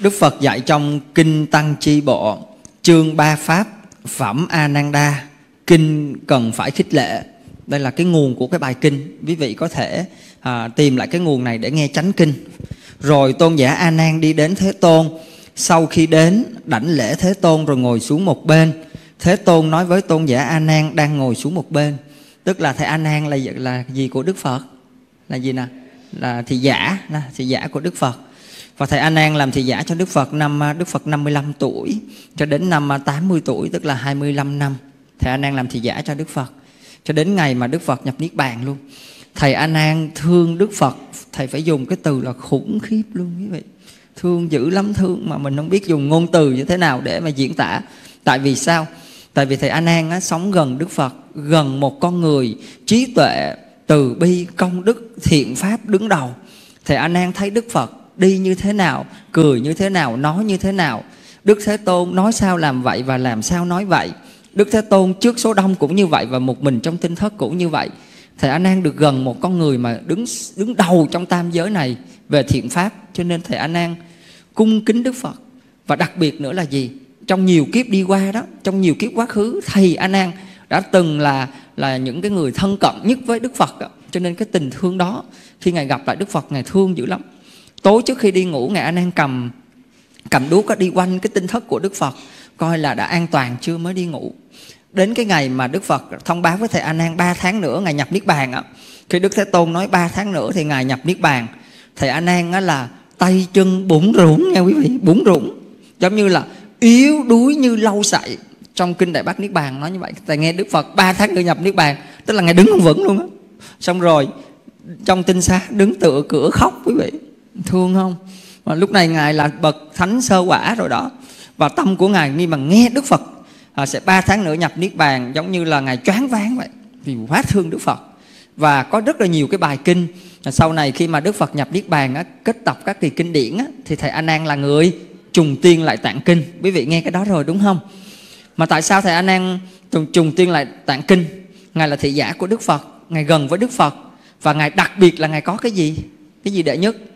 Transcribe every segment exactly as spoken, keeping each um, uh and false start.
Đức Phật dạy trong Kinh Tăng Chi Bộ, chương Ba Pháp, Phẩm A Nan Đa, kinh cần phải khích lệ. Đây là cái nguồn của cái bài kinh. Quý vị có thể à, tìm lại cái nguồn này để nghe chánh kinh. Rồi tôn giả A Nan đi đến Thế Tôn. Sau khi đến, đảnh lễ Thế Tôn rồi ngồi xuống một bên. Thế Tôn nói với tôn giả A Nan đang ngồi xuống một bên. Tức là thầy A Nan là, là gì của Đức Phật? Là gì nè? Là thị giả, thị giả của Đức Phật. Và thầy A Nan làm thị giả cho Đức Phật năm Đức Phật năm mươi lăm tuổi cho đến năm tám mươi tuổi, tức là hai mươi lăm năm. Thầy A Nan làm thị giả cho Đức Phật cho đến ngày mà Đức Phật nhập niết bàn luôn. Thầy A Nan thương Đức Phật, thầy phải dùng cái từ là khủng khiếp luôn quý vị. Thương dữ lắm, thương mà mình không biết dùng ngôn từ như thế nào để mà diễn tả. Tại vì sao? Tại vì thầy A Nan á, sống gần Đức Phật, gần một con người trí tuệ, từ bi, công đức, thiện pháp đứng đầu. Thầy A Nan thấy Đức Phật đi như thế nào, cười như thế nào, nói như thế nào. Đức Thế Tôn nói sao làm vậy và làm sao nói vậy. Đức Thế Tôn trước số đông cũng như vậy và một mình trong tinh thất cũng như vậy. Thầy A Nan được gần một con người mà đứng đứng đầu trong tam giới này về thiện pháp, cho nên thầy A Nan cung kính Đức Phật. Và đặc biệt nữa là gì? Trong nhiều kiếp đi qua đó, trong nhiều kiếp quá khứ, thầy A Nan đã từng là là những cái người thân cận nhất với Đức Phật đó. Cho nên cái tình thương đó, khi ngài gặp lại Đức Phật, ngài thương dữ lắm. Tối trước khi đi ngủ, ngài A Nan cầm cầm đuốc đi quanh cái tinh thất của Đức Phật, coi là đã an toàn chưa mới đi ngủ. Đến cái ngày mà Đức Phật thông báo với thầy A Nan ba tháng nữa ngài nhập niết bàn á, khi Đức Thế Tôn nói ba tháng nữa thì ngài nhập niết bàn, thầy A Nan á là tay chân bủn rủn nha quý vị, bủn rủn, giống như là yếu đuối như lau sậy. Trong kinh Đại Bát Niết Bàn nói như vậy. Thầy nghe Đức Phật ba tháng nữa nhập niết bàn, tức là ngài đứng không vững luôn á. Xong rồi trong tinh xá đứng tựa cửa khóc quý vị, thương không? Và lúc này ngài là bậc thánh sơ quả rồi đó. Và tâm của ngài khi mà nghe Đức Phật à, sẽ ba tháng nữa nhập niết bàn, giống như là ngài choáng váng vậy, vì quá thương Đức Phật. Và có rất là nhiều cái bài kinh. Sau này khi mà Đức Phật nhập niết bàn á, kết tập các kỳ kinh điển á, thì thầy A Nan là người trùng tiên lại tạng kinh. Quý vị nghe cái đó rồi đúng không? Mà tại sao thầy A Nan trùng, trùng tiên lại tạng kinh? Ngài là thị giả của Đức Phật, ngài gần với Đức Phật. Và ngài đặc biệt là ngài có cái gì? Cái gì đệ nhất?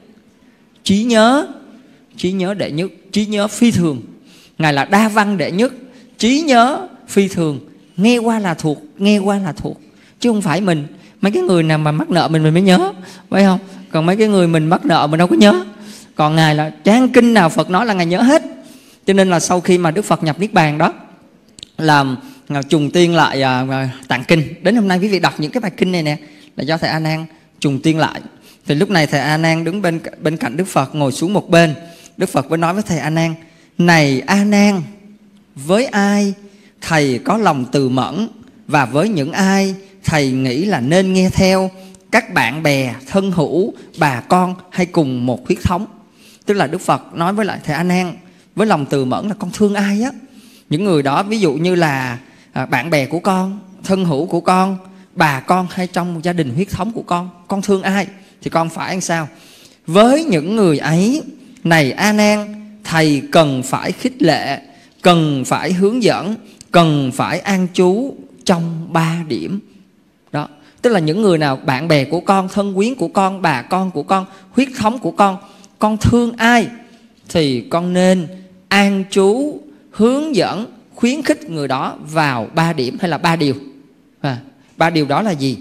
Trí nhớ. Trí nhớ đệ nhất, trí nhớ phi thường. Ngài là đa văn đệ nhất, trí nhớ phi thường. Nghe qua là thuộc, nghe qua là thuộc. Chứ không phải mình, mấy cái người nào mà mắc nợ mình mình mới nhớ, phải không? Còn mấy cái người mình mắc nợ mình đâu có nhớ. Còn ngài là trang kinh nào Phật nói là ngài nhớ hết. Cho nên là sau khi mà Đức Phật nhập niết bàn đó, làm trùng tiên lại à, tạng kinh. Đến hôm nay quý vị đọc những cái bài kinh này nè là do thầy A Nan trùng tiên lại. Thì lúc này thầy A Nan đứng bên bên cạnh Đức Phật, ngồi xuống một bên. Đức Phật mới nói với thầy A Nan: này A Nan, với ai thầy có lòng từ mẫn, và với những ai thầy nghĩ là nên nghe theo, các bạn bè, thân hữu, bà con hay cùng một huyết thống. Tức là Đức Phật nói với lại thầy A Nan với lòng từ mẫn là con thương ai á. Những người đó ví dụ như là à, bạn bè của con, thân hữu của con, bà con hay trong gia đình huyết thống của con, con thương ai thì con phải làm sao? Với những người ấy, này A Nan, thầy cần phải khích lệ, cần phải hướng dẫn, cần phải an trú trong ba điểm. Đó, tức là những người nào bạn bè của con, thân quyến của con, bà con của con, huyết thống của con, con thương ai thì con nên an trú, hướng dẫn, khuyến khích người đó vào ba điểm hay là ba điều. À, ba điều đó là gì?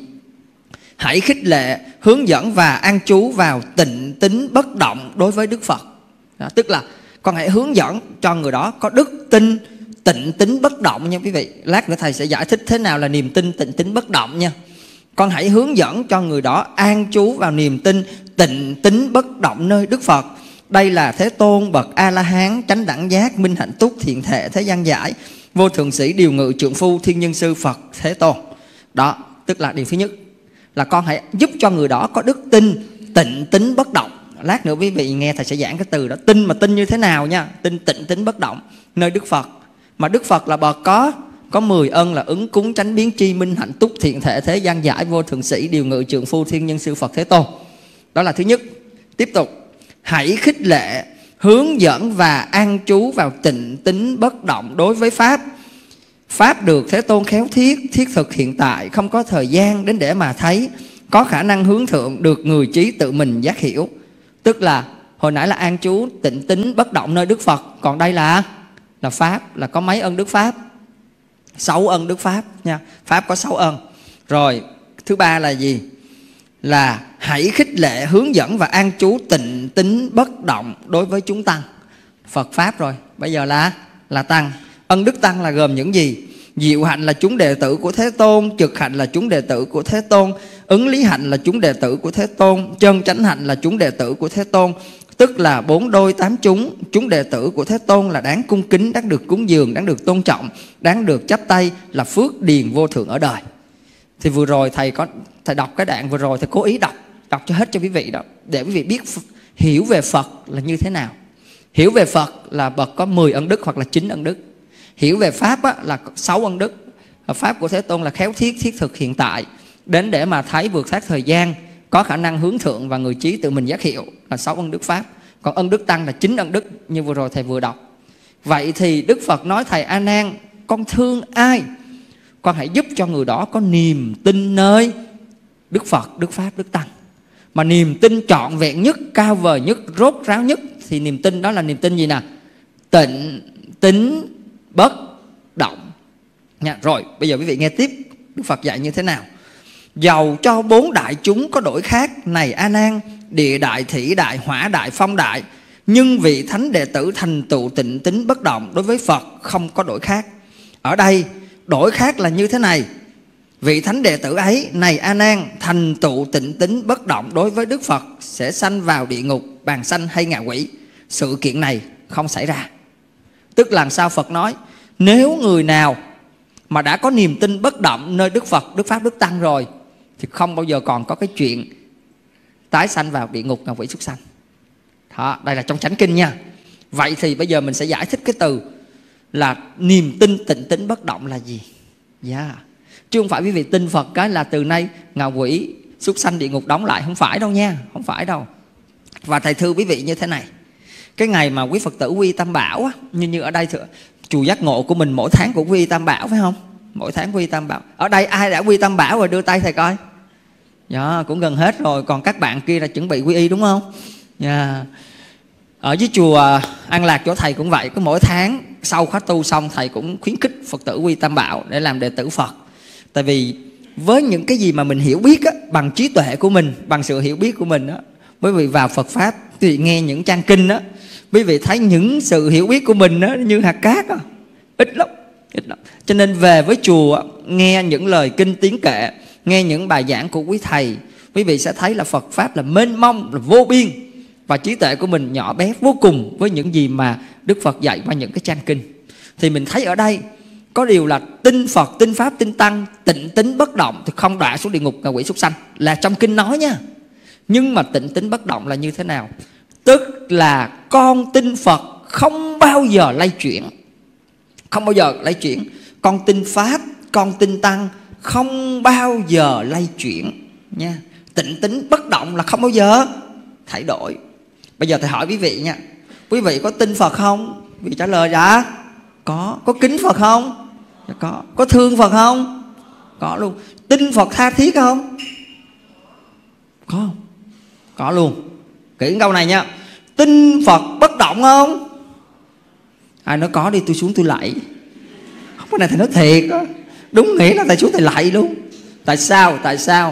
Hãy khích lệ, hướng dẫn và an trú vào tịnh tín bất động đối với Đức Phật. Đó, tức là con hãy hướng dẫn cho người đó có đức tin, tịnh tín bất động nha quý vị. Lát nữa thầy sẽ giải thích thế nào là niềm tin, tịnh tín bất động nha. Con hãy hướng dẫn cho người đó an trú vào niềm tin, tịnh tín bất động nơi Đức Phật. Đây là Thế Tôn, bậc A-la-hán, chánh đẳng giác, minh hạnh túc, thiện thệ, thế gian giải, vô thượng sĩ, điều ngự, trượng phu, thiên nhân sư, Phật, Thế Tôn. Đó, tức là điều thứ nhất là con hãy giúp cho người đó có đức tin, tịnh tín bất động. Lát nữa quý vị nghe thầy sẽ giảng cái từ đó, tin mà tin như thế nào nha. Tin tịnh tín bất động nơi Đức Phật. Mà Đức Phật là bậc có Có mười ân là ứng cúng, chánh biến tri, minh hạnh túc, thiện thệ, thế gian giải, vô thượng sĩ, điều ngự, trượng phu, thiên nhân sư, Phật, Thế Tôn. Đó là thứ nhất. Tiếp tục, hãy khích lệ, hướng dẫn và an trú vào tịnh tín bất động đối với Pháp. Pháp được Thế Tôn khéo thiết, thiết thực hiện tại, không có thời gian đến để mà thấy, có khả năng hướng thượng, được người trí tự mình giác hiểu. Tức là Hồi nãy là an trú tịnh tín bất động nơi Đức Phật, còn đây là là pháp, là có mấy ân đức pháp? Sáu ân đức pháp nha. Pháp có sáu ân. Rồi thứ ba là gì? Là hãy khích lệ, hướng dẫn và an trú tịnh tín bất động đối với chúng tăng. Phật pháp rồi, bây giờ là là tăng. Ân đức tăng là gồm những gì? Diệu hạnh là chúng đệ tử của Thế Tôn, trực hạnh là chúng đệ tử của Thế Tôn, ứng lý hạnh là chúng đệ tử của Thế Tôn, chân chánh hạnh là chúng đệ tử của Thế Tôn. Tức là bốn đôi tám chúng. Chúng đệ tử của Thế Tôn là đáng cung kính, đáng được cúng dường, đáng được tôn trọng, đáng được chắp tay, là phước điền vô thượng ở đời. Thì vừa rồi thầy có thầy đọc cái đoạn vừa rồi, thầy cố ý đọc đọc cho hết cho quý vị đó, để quý vị biết hiểu về Phật là như thế nào. Hiểu về Phật là bậc có mười ân đức hoặc là chín ân đức. Hiểu về Pháp á, là sáu ân đức. Pháp của Thế Tôn là khéo thiết, thiết thực hiện tại, đến để mà thấy vượt thoát thời gian, có khả năng hướng thượng và người trí tự mình giác hiệu, là sáu ân đức Pháp. Còn ân đức tăng là chín ân đức như vừa rồi thầy vừa đọc. Vậy thì Đức Phật nói thầy A Nan, con thương ai, con hãy giúp cho người đó có niềm tin nơi Đức Phật, Đức Pháp, Đức Tăng. Mà niềm tin trọn vẹn nhất, cao vời nhất, rốt ráo nhất, thì niềm tin đó là niềm tin gì nè? Tịnh tín bất động nha. Rồi bây giờ quý vị nghe tiếp Đức Phật dạy như thế nào. Dầu cho bốn đại chúng có đổi khác, này A Nan, địa đại, thủy đại, hỏa đại, phong đại, nhưng vị thánh đệ tử thành tựu tịnh tín bất động đối với Phật không có đổi khác. Ở đây đổi khác là như thế này. Vị thánh đệ tử ấy, này A Nan, thành tựu tịnh tín bất động đối với Đức Phật sẽ sanh vào địa ngục, bàng sanh hay ngạ quỷ. Sự kiện này không xảy ra. Tức là sao? Phật nói nếu người nào mà đã có niềm tin bất động nơi Đức Phật, Đức Pháp, Đức Tăng rồi, thì không bao giờ còn có cái chuyện tái sanh vào địa ngục, ngạ quỷ, súc sanh. Đó, đây là trong chánh kinh nha. Vậy thì bây giờ mình sẽ giải thích cái từ là niềm tin tịnh tín bất động là gì. Yeah. Chứ không phải quý vị tin Phật cái là từ nay ngạ quỷ, súc sanh, địa ngục đóng lại. Không phải đâu nha, không phải đâu. Và thầy thưa quý vị như thế này. Cái ngày mà quý Phật tử quy Tam Bảo á, như như ở đây thưa, chùa Giác Ngộ của mình mỗi tháng cũng quy Tam Bảo phải không? Mỗi tháng quy Tam Bảo. Ở đây ai đã quy Tam Bảo rồi đưa tay thầy coi. Dạ, cũng gần hết rồi. Còn các bạn kia là chuẩn bị quy y đúng không? Dạ. Ở dưới chùa An Lạc chỗ thầy cũng vậy. Cứ mỗi tháng sau khóa tu xong, thầy cũng khuyến khích Phật tử quy Tam Bảo để làm đệ tử Phật. Tại vì với những cái gì mà mình hiểu biết á, bằng trí tuệ của mình, bằng sự hiểu biết của mình á, quý vị vào Phật Pháp, quý vị nghe những trang kinh á, quý vị thấy những sự hiểu biết của mình á, như hạt cát á, ít lắm, ít lắm. Cho nên về với chùa, nghe những lời kinh tiếng kệ, nghe những bài giảng của quý thầy, quý vị sẽ thấy là Phật Pháp là mênh mông, là vô biên. Và trí tuệ của mình nhỏ bé vô cùng với những gì mà Đức Phật dạy qua những cái trang kinh. Thì mình thấy ở đây có điều là tin Phật, tin Pháp, tin Tăng, tịnh tín bất động thì không đọa xuống địa ngục, ngạ quỷ, súc sanh, là trong kinh nói nha. Nhưng mà tịnh tín bất động là như thế nào? Tức là con tin Phật không bao giờ lay chuyển. Không bao giờ lay chuyển. Con tin Pháp, con tin Tăng không bao giờ lay chuyển nha. Tịnh tín bất động là không bao giờ thay đổi. Bây giờ thầy hỏi quý vị nha. Quý vị có tin Phật không? Quý vị trả lời dạ có. Có kính Phật không? Dạ có. Có thương Phật không? Có luôn. Tin Phật tha thiết không? Có không? Có luôn. Kỹ câu này nha. Tin Phật bất động không? Ai nói có đi tôi xuống tôi lạy. Không, cái này thầy nói thiệt đó. Đúng nghĩa là thầy xuống thầy lạy luôn. Tại sao? Tại sao?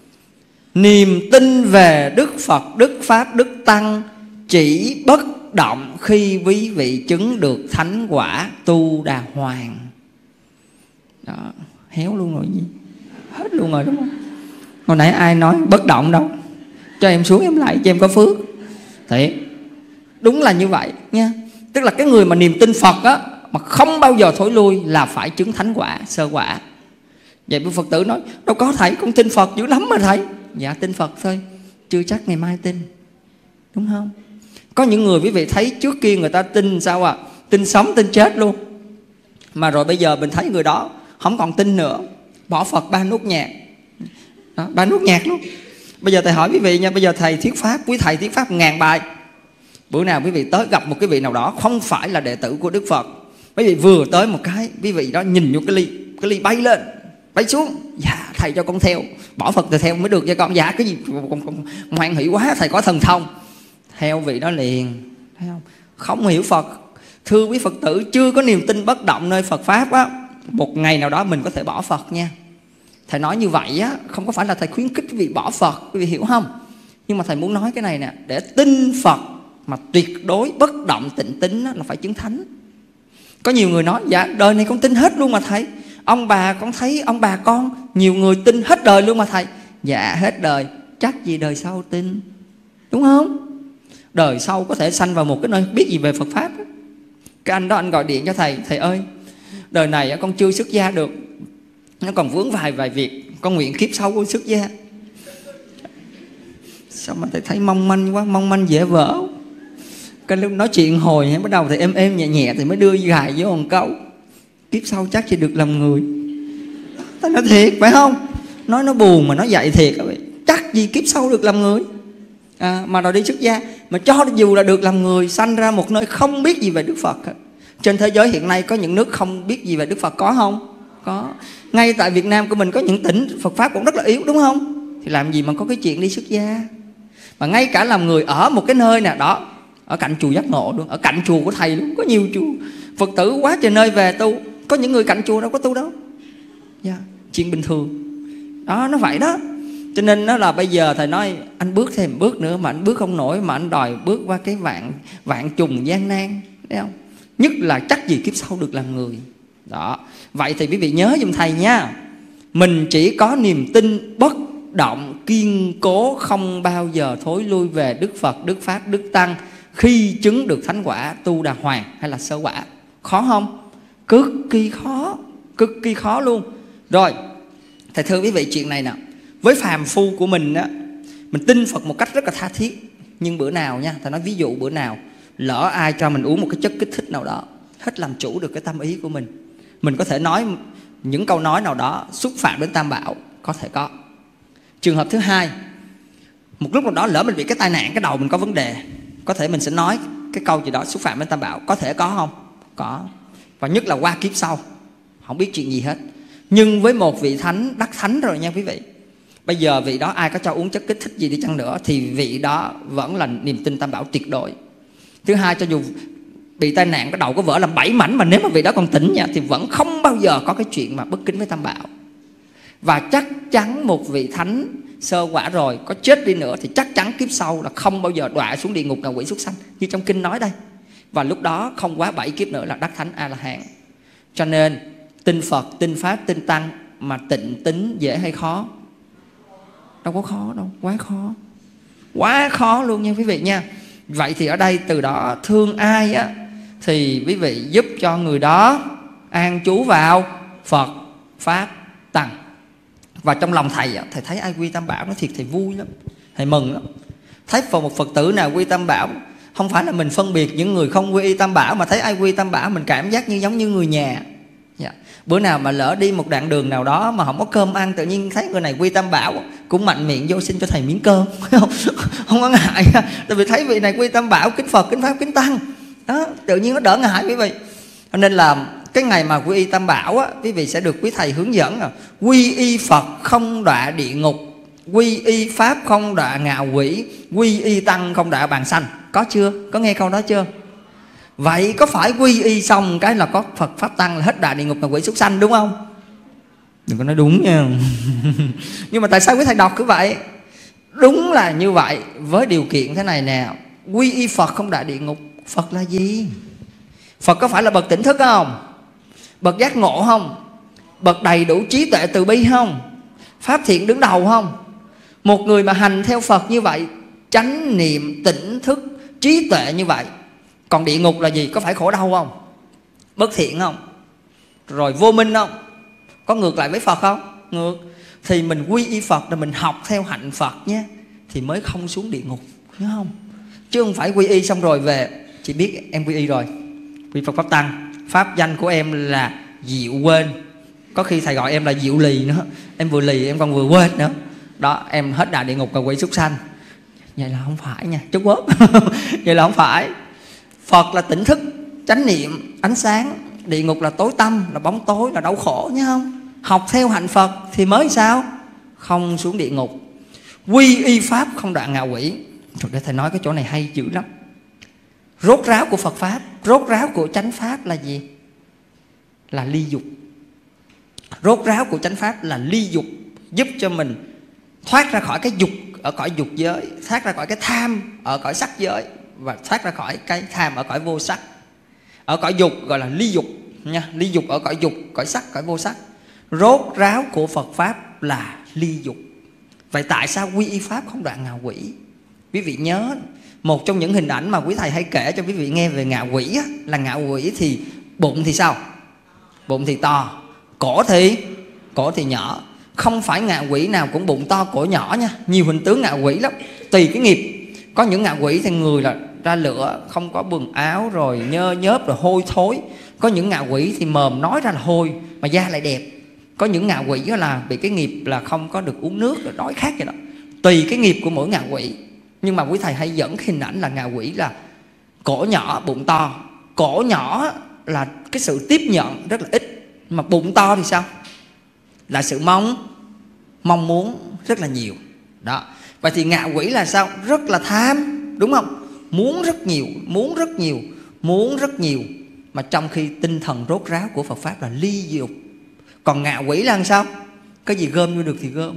Niềm tin về Đức Phật, Đức Pháp, Đức Tăng chỉ bất động khi quý vị chứng được thánh quả Tu Đà Hoàng. Đó, héo luôn rồi gì? Hết luôn rồi đúng không? Hồi nãy ai nói bất động đâu? Cho em xuống em lại cho em có phước. Thiệt, đúng là như vậy nha. Tức là cái người mà niềm tin Phật á, mà không bao giờ thối lui là phải chứng thánh quả, sơ quả. Vậy Phật tử nói đâu có thầy, con tin Phật dữ lắm mà thầy. Dạ tin Phật thôi, chưa chắc ngày mai tin. Đúng không? Có những người quý vị thấy trước kia người ta tin sao à? Tin sống tin chết luôn. Mà rồi bây giờ mình thấy người đó không còn tin nữa, bỏ Phật ba nốt nhạc. Đó, ba nốt nhạc luôn. Bây giờ thầy hỏi quý vị nha. Bây giờ thầy thuyết pháp, quý thầy thuyết pháp ngàn bài. Bữa nào quý vị tới gặp một cái vị nào đó không phải là đệ tử của Đức Phật, quý vị vừa tới một cái, quý vị đó nhìn vô cái ly, cái ly bay lên, bay xuống. Dạ thầy cho con theo. Bỏ Phật thì theo mới được cho con. Dạ cái gì con, con, con hoan hỷ quá, thầy có thần thông. theo vị đó liền, thấy không? Không hiểu Phật, thưa quý Phật tử, chưa có niềm tin bất động nơi Phật Pháp á, một ngày nào đó mình có thể bỏ Phật nha. Thầy nói như vậy á, không có phải là thầy khuyến khích quý vị bỏ Phật, quý vị hiểu không? Nhưng mà thầy muốn nói cái này nè, để tin Phật mà tuyệt đối bất động tịnh tín á, là phải chứng thánh. Có nhiều người nói, dạ đời này con tin hết luôn mà thầy. Ông bà con thấy ông bà con, nhiều người tin hết đời luôn mà thầy. Dạ hết đời, chắc gì đời sau tin, đúng không? Đời sau có thể sanh vào một cái nơi biết gì về Phật Pháp. Cái anh đó anh gọi điện cho thầy, thầy ơi, đời này con chưa xuất gia được, nó còn vướng vài vài việc, con nguyện kiếp sau con xuất gia. Sao mà thầy thấy mong manh quá, mong manh dễ vỡ. Cái lúc nói chuyện hồi bắt đầu thì êm êm nhẹ nhẹ thì mới đưa gài vô một câu, kiếp sau chắc chỉ được làm người. Thầy nói thiệt phải không? Nói nó buồn mà nó dạy thiệt, chắc gì kiếp sau được làm người. À, mà rồi đi xuất gia, mà cho dù là được làm người, sanh ra một nơi không biết gì về Đức Phật. Trên thế giới hiện nay có những nước không biết gì về Đức Phật có không? Có. Ngay tại Việt Nam của mình có những tỉnh Phật Pháp cũng rất là yếu, đúng không? Thì làm gì mà có cái chuyện đi xuất gia. Mà ngay cả làm người ở một cái nơi nào đó, ở cạnh chùa Giác Ngộ luôn, ở cạnh chùa của thầy luôn, có nhiều chùa Phật tử quá trời nơi về tu, có những người cạnh chùa đâu có tu đâu. Yeah, chuyện bình thường. Đó, nó vậy đó. Cho nên nó là bây giờ thầy nói anh bước thêm bước nữa mà anh bước không nổi, mà anh đòi bước qua cái vạn vạn trùng gian nan, thấy không? Nhất là chắc gì kiếp sau được làm người. Đó. Vậy thì quý vị nhớ giùm thầy nha, mình chỉ có niềm tin bất động kiên cố, không bao giờ thối lui về Đức Phật, Đức Pháp, Đức Tăng khi chứng được thánh quả tu đà hoàng hay là sơ quả. Khó không? Cực kỳ khó, cực kỳ khó luôn. Rồi, thầy thưa quý vị chuyện này nè, với phàm phu của mình á, mình tin Phật một cách rất là tha thiết. Nhưng bữa nào nha, thầy nói ví dụ bữa nào lỡ ai cho mình uống một cái chất kích thích nào đó, hết làm chủ được cái tâm ý của mình, mình có thể nói những câu nói nào đó xúc phạm đến Tam Bảo, có thể có. Trường hợp thứ hai, một lúc nào đó lỡ mình bị cái tai nạn, cái đầu mình có vấn đề, có thể mình sẽ nói cái câu gì đó xúc phạm đến Tam Bảo, có thể có không? Có. Và nhất là qua kiếp sau không biết chuyện gì hết. Nhưng với một vị thánh đắc thánh rồi nha quý vị, bây giờ vị đó ai có cho uống chất kích thích gì đi chăng nữa thì vị đó vẫn là niềm tin Tam Bảo tuyệt đối. Thứ hai, cho dù bị tai nạn cái đầu có vỡ làm bảy mảnh, mà nếu mà vị đó còn tỉnh nha, thì vẫn không bao giờ có cái chuyện mà bất kính với Tam Bảo. Và chắc chắn một vị thánh sơ quả rồi, có chết đi nữa thì chắc chắn kiếp sau là không bao giờ đọa xuống địa ngục ngạ quỷ súc sanh, như trong kinh nói đây. Và lúc đó không quá bảy kiếp nữa là đắc thánh A-la-hán. Cho nên tin Phật, tin Pháp, tin Tăng mà tịnh tín dễ hay khó? Đâu có khó đâu, quá khó, quá khó luôn nha quý vị nha. Vậy thì ở đây từ đó thương ai á thì quý vị giúp cho người đó an trú vào Phật, Pháp, Tăng. Và trong lòng thầy, thầy thấy ai quy Tam Bảo nó thiệt thầy vui lắm, thầy mừng lắm. Thấy vào một Phật tử nào quy Tam Bảo, không phải là mình phân biệt những người không quy Tam Bảo, mà thấy ai quy Tam Bảo mình cảm giác như giống như người nhà. Dạ. Bữa nào mà lỡ đi một đoạn đường nào đó mà không có cơm ăn, tự nhiên thấy người này quy Tam Bảo cũng mạnh miệng vô xin cho thầy miếng cơm, không, không có ngại. Tại vì thấy vị này quy Tam Bảo, kính Phật, kính Pháp, kính Tăng đó, tự nhiên nó đỡ ngại quý vị. Cho nên là cái ngày mà quy y Tam Bảo á, quý vị sẽ được quý thầy hướng dẫn là quy y Phật không đọa địa ngục, quy y Pháp không đọa ngạ quỷ, quy y Tăng không đọa bàn sanh. Có chưa? Có nghe câu đó chưa? Vậy có phải quy y xong cái là có Phật Pháp Tăng là hết đọa địa ngục ngạ quỷ súc sanh, đúng không? Đừng có nói đúng nha. Nhưng mà tại sao quý thầy đọc cứ vậy? Đúng là như vậy, với điều kiện thế này nè. Quy y Phật không đọa địa ngục. Phật là gì? Phật có phải là bậc tỉnh thức không? Bậc giác ngộ không? Bậc đầy đủ trí tuệ từ bi không? Pháp thiện đứng đầu không? Một người mà hành theo Phật như vậy, chánh niệm, tỉnh thức, trí tuệ như vậy. Còn địa ngục là gì? Có phải khổ đau không? Bất thiện không? Rồi vô minh không? Có ngược lại với Phật không? Ngược. Thì mình quy y Phật là mình học theo hạnh Phật nhé, thì mới không xuống địa ngục, nhớ không? Chứ không phải quy y xong rồi về chỉ biết em quy y rồi, quy Phật Pháp Tăng, pháp danh của em là Diệu quên, có khi thầy gọi em là Diệu lì nữa, em vừa lì em còn vừa quên nữa đó, em hết đọa địa ngục và quỷ súc sanh. Vậy là không phải nha, chút bóp. Vậy là không phải. Phật là tỉnh thức, chánh niệm, ánh sáng. Địa ngục là tối tăm, là bóng tối, là đau khổ, nhớ không? Học theo hạnh Phật thì mới sao? Không xuống địa ngục. Quy y Pháp không đọa ngạ quỷ. Rồi để thầy nói cái chỗ này hay dữ lắm. Rốt ráo của Phật Pháp, rốt ráo của chánh Pháp là gì? Là ly dục. Rốt ráo của chánh Pháp là ly dục, giúp cho mình thoát ra khỏi cái dục ở cõi dục giới, thoát ra khỏi cái tham ở cõi sắc giới, và thoát ra khỏi cái tham ở cõi vô sắc. Ở cõi dục gọi là ly dục nha, ly dục ở cõi dục, cõi sắc, cõi vô sắc. Rốt ráo của Phật Pháp là ly dục. Vậy tại sao quy y Pháp không đoạn ngạ quỷ? Quý vị nhớ, một trong những hình ảnh mà quý thầy hay kể cho quý vị nghe về ngạ quỷ á, là ngạ quỷ thì bụng thì sao? Bụng thì to, cổ thì cổ thì nhỏ. Không phải ngạ quỷ nào cũng bụng to cổ nhỏ nha. Nhiều hình tướng ngạ quỷ lắm, tùy cái nghiệp. Có những ngạ quỷ thì người là ra lửa, không có quần áo, rồi nhơ nhớp, rồi hôi thối. Có những ngạ quỷ thì mồm nói ra là hôi mà da lại đẹp. Có những ngạ quỷ là bị cái nghiệp là không có được uống nước, rồi đói khát vậy đó. Tùy cái nghiệp của mỗi ngạ quỷ. Nhưng mà quý thầy hay dẫn cái hình ảnh là ngạ quỷ là cổ nhỏ bụng to. Cổ nhỏ là cái sự tiếp nhận rất là ít, mà bụng to thì sao? Là sự mong mong muốn rất là nhiều. Đó. Vậy thì ngạ quỷ là sao? Rất là tham, đúng không? Muốn rất nhiều, muốn rất nhiều, muốn rất nhiều. Mà trong khi tinh thần rốt ráo của Phật Pháp là ly dục. Còn ngạ quỷ là làm sao? Cái gì gom vô được thì gom.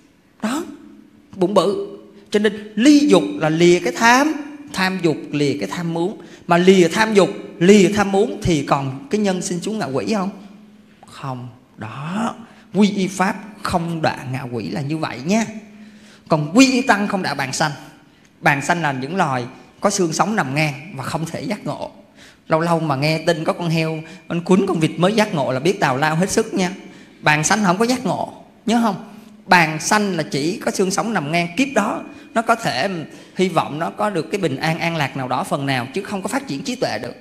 Đó, bụng bự. Cho nên ly dục là lìa cái tham, tham dục lìa cái tham muốn. Mà lìa tham dục, lìa tham muốn thì còn cái nhân sinh xuống ngạ quỷ không? Không. Đó, quy y Pháp không đọa ngạ quỷ là như vậy nha. Còn quy y Tăng không đọa bàn sanh. Bàn sanh là những loài có xương sống nằm ngang và không thể giác ngộ. Lâu lâu mà nghe tin có con heo anh quấn con vịt mới giác ngộ là biết tào lao hết sức nha. Bàn sanh không có giác ngộ, nhớ không? Bàn sanh là chỉ có xương sống nằm ngang, kiếp đó nó có thể hy vọng nó có được cái bình an an lạc nào đó phần nào, chứ không có phát triển trí tuệ được.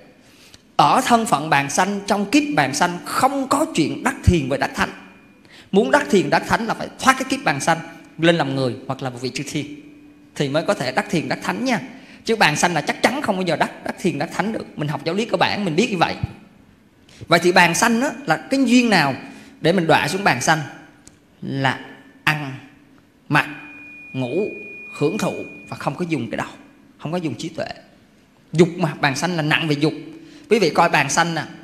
Ở thân phận bàn sanh, trong kiếp bàn sanh không có chuyện đắc thiền với đắc thánh. Muốn đắc thiền đắc thánh là phải thoát cái kiếp bàn sanh lên làm người hoặc là một vị chư thiên thì mới có thể đắc thiền đắc thánh nha. Chứ bàn sanh là chắc chắn không bao giờ đắc đắc thiền đắc thánh được. Mình học giáo lý cơ bản mình biết như vậy. Vậy thì bàn sanh đó là cái duyên nào để mình đọa xuống bàn sanh? Là ăn, mặc, ngủ, hưởng thụ và không có dùng cái đầu, không có dùng trí tuệ. Dục mà, bàn sanh là nặng về dục. Quý vị coi bàn sanh nè,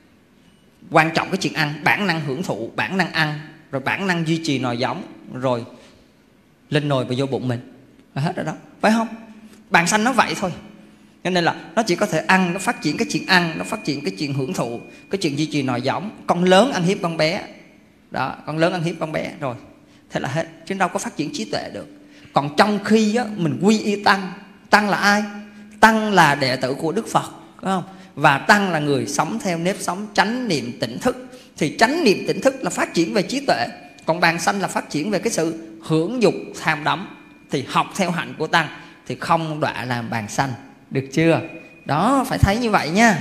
quan trọng cái chuyện ăn, bản năng hưởng thụ, bản năng ăn, rồi bản năng duy trì nòi giống, rồi lên nồi và vô bụng mình là hết rồi đó, phải không? Bàn sanh nó vậy thôi. Cho nên là nó chỉ có thể ăn, nó phát triển cái chuyện ăn, nó phát triển cái chuyện hưởng thụ, cái chuyện duy trì nòi giống. Con lớn ăn hiếp con bé, đó, con lớn ăn hiếp con bé rồi, thế là hết, chứ đâu có phát triển trí tuệ được. Còn trong khi á, mình quy y Tăng, Tăng là ai? Tăng là đệ tử của Đức Phật, đúng không? Và Tăng là người sống theo nếp sống chánh niệm tỉnh thức. Thì chánh niệm tỉnh thức là phát triển về trí tuệ. Còn bàn sanh là phát triển về cái sự hưởng dục tham đắm. Thì học theo hạnh của Tăng thì không đọa làm bàn sanh. Được chưa? Đó, phải thấy như vậy nha.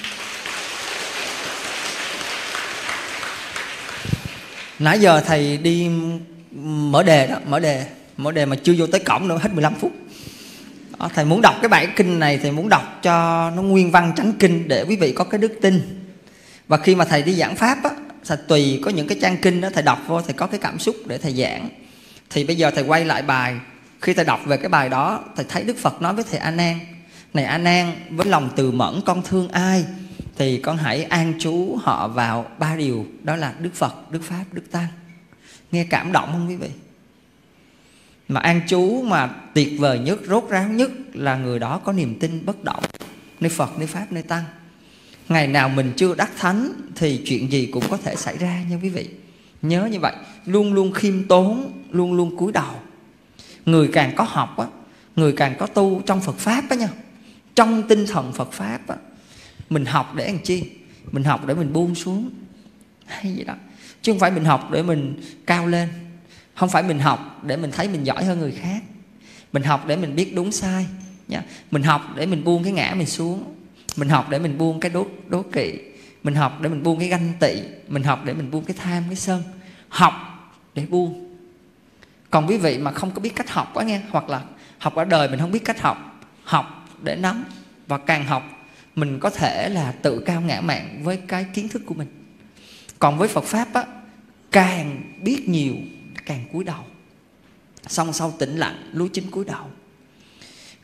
Nãy giờ thầy đi mở đề đó, mở đề Mở đề mà chưa vô tới cổng nữa, hết mười lăm phút. Đó, thầy muốn đọc cái bài kinh này, thầy muốn đọc cho nó nguyên văn chánh kinh để quý vị có cái đức tin. Và khi mà thầy đi giảng pháp á, thầy tùy có những cái trang kinh đó thầy đọc vô, thầy có cái cảm xúc để thầy giảng. Thì bây giờ thầy quay lại bài. Khi thầy đọc về cái bài đó, thầy thấy Đức Phật nói với thầy A Nan: này A Nan, với lòng từ mẫn con thương ai thì con hãy an trú họ vào ba điều, đó là Đức Phật, Đức Pháp, Đức Tăng. Nghe cảm động không quý vị? Mà an trú mà tuyệt vời nhất, rốt ráo nhất là người đó có niềm tin bất động nơi Phật, nơi Pháp, nơi Tăng. Ngày nào mình chưa đắc thánh thì chuyện gì cũng có thể xảy ra nha quý vị. Nhớ như vậy, luôn luôn khiêm tốn, luôn luôn cúi đầu. Người càng có học á, người càng có tu trong Phật Pháp á nha, trong tinh thần Phật Pháp á, mình học để làm chi? Mình học để mình buông xuống hay gì đó, chứ không phải mình học để mình cao lên. Không phải mình học để mình thấy mình giỏi hơn người khác. Mình học để mình biết đúng sai nha. Mình học để mình buông cái ngã mình xuống. Mình học để mình buông cái đố, đố kỵ. Mình học để mình buông cái ganh tị. Mình học để mình buông cái tham, cái sân. Học để buông. Còn quý vị mà không có biết cách học quá nghe, hoặc là học ở đời mình không biết cách học, học để nắm. Và càng học mình có thể là tự cao ngã mạn với cái kiến thức của mình. Còn với Phật Pháp á, càng biết nhiều càng cúi đầu, song sau tĩnh lặng lúa chín cúi đầu.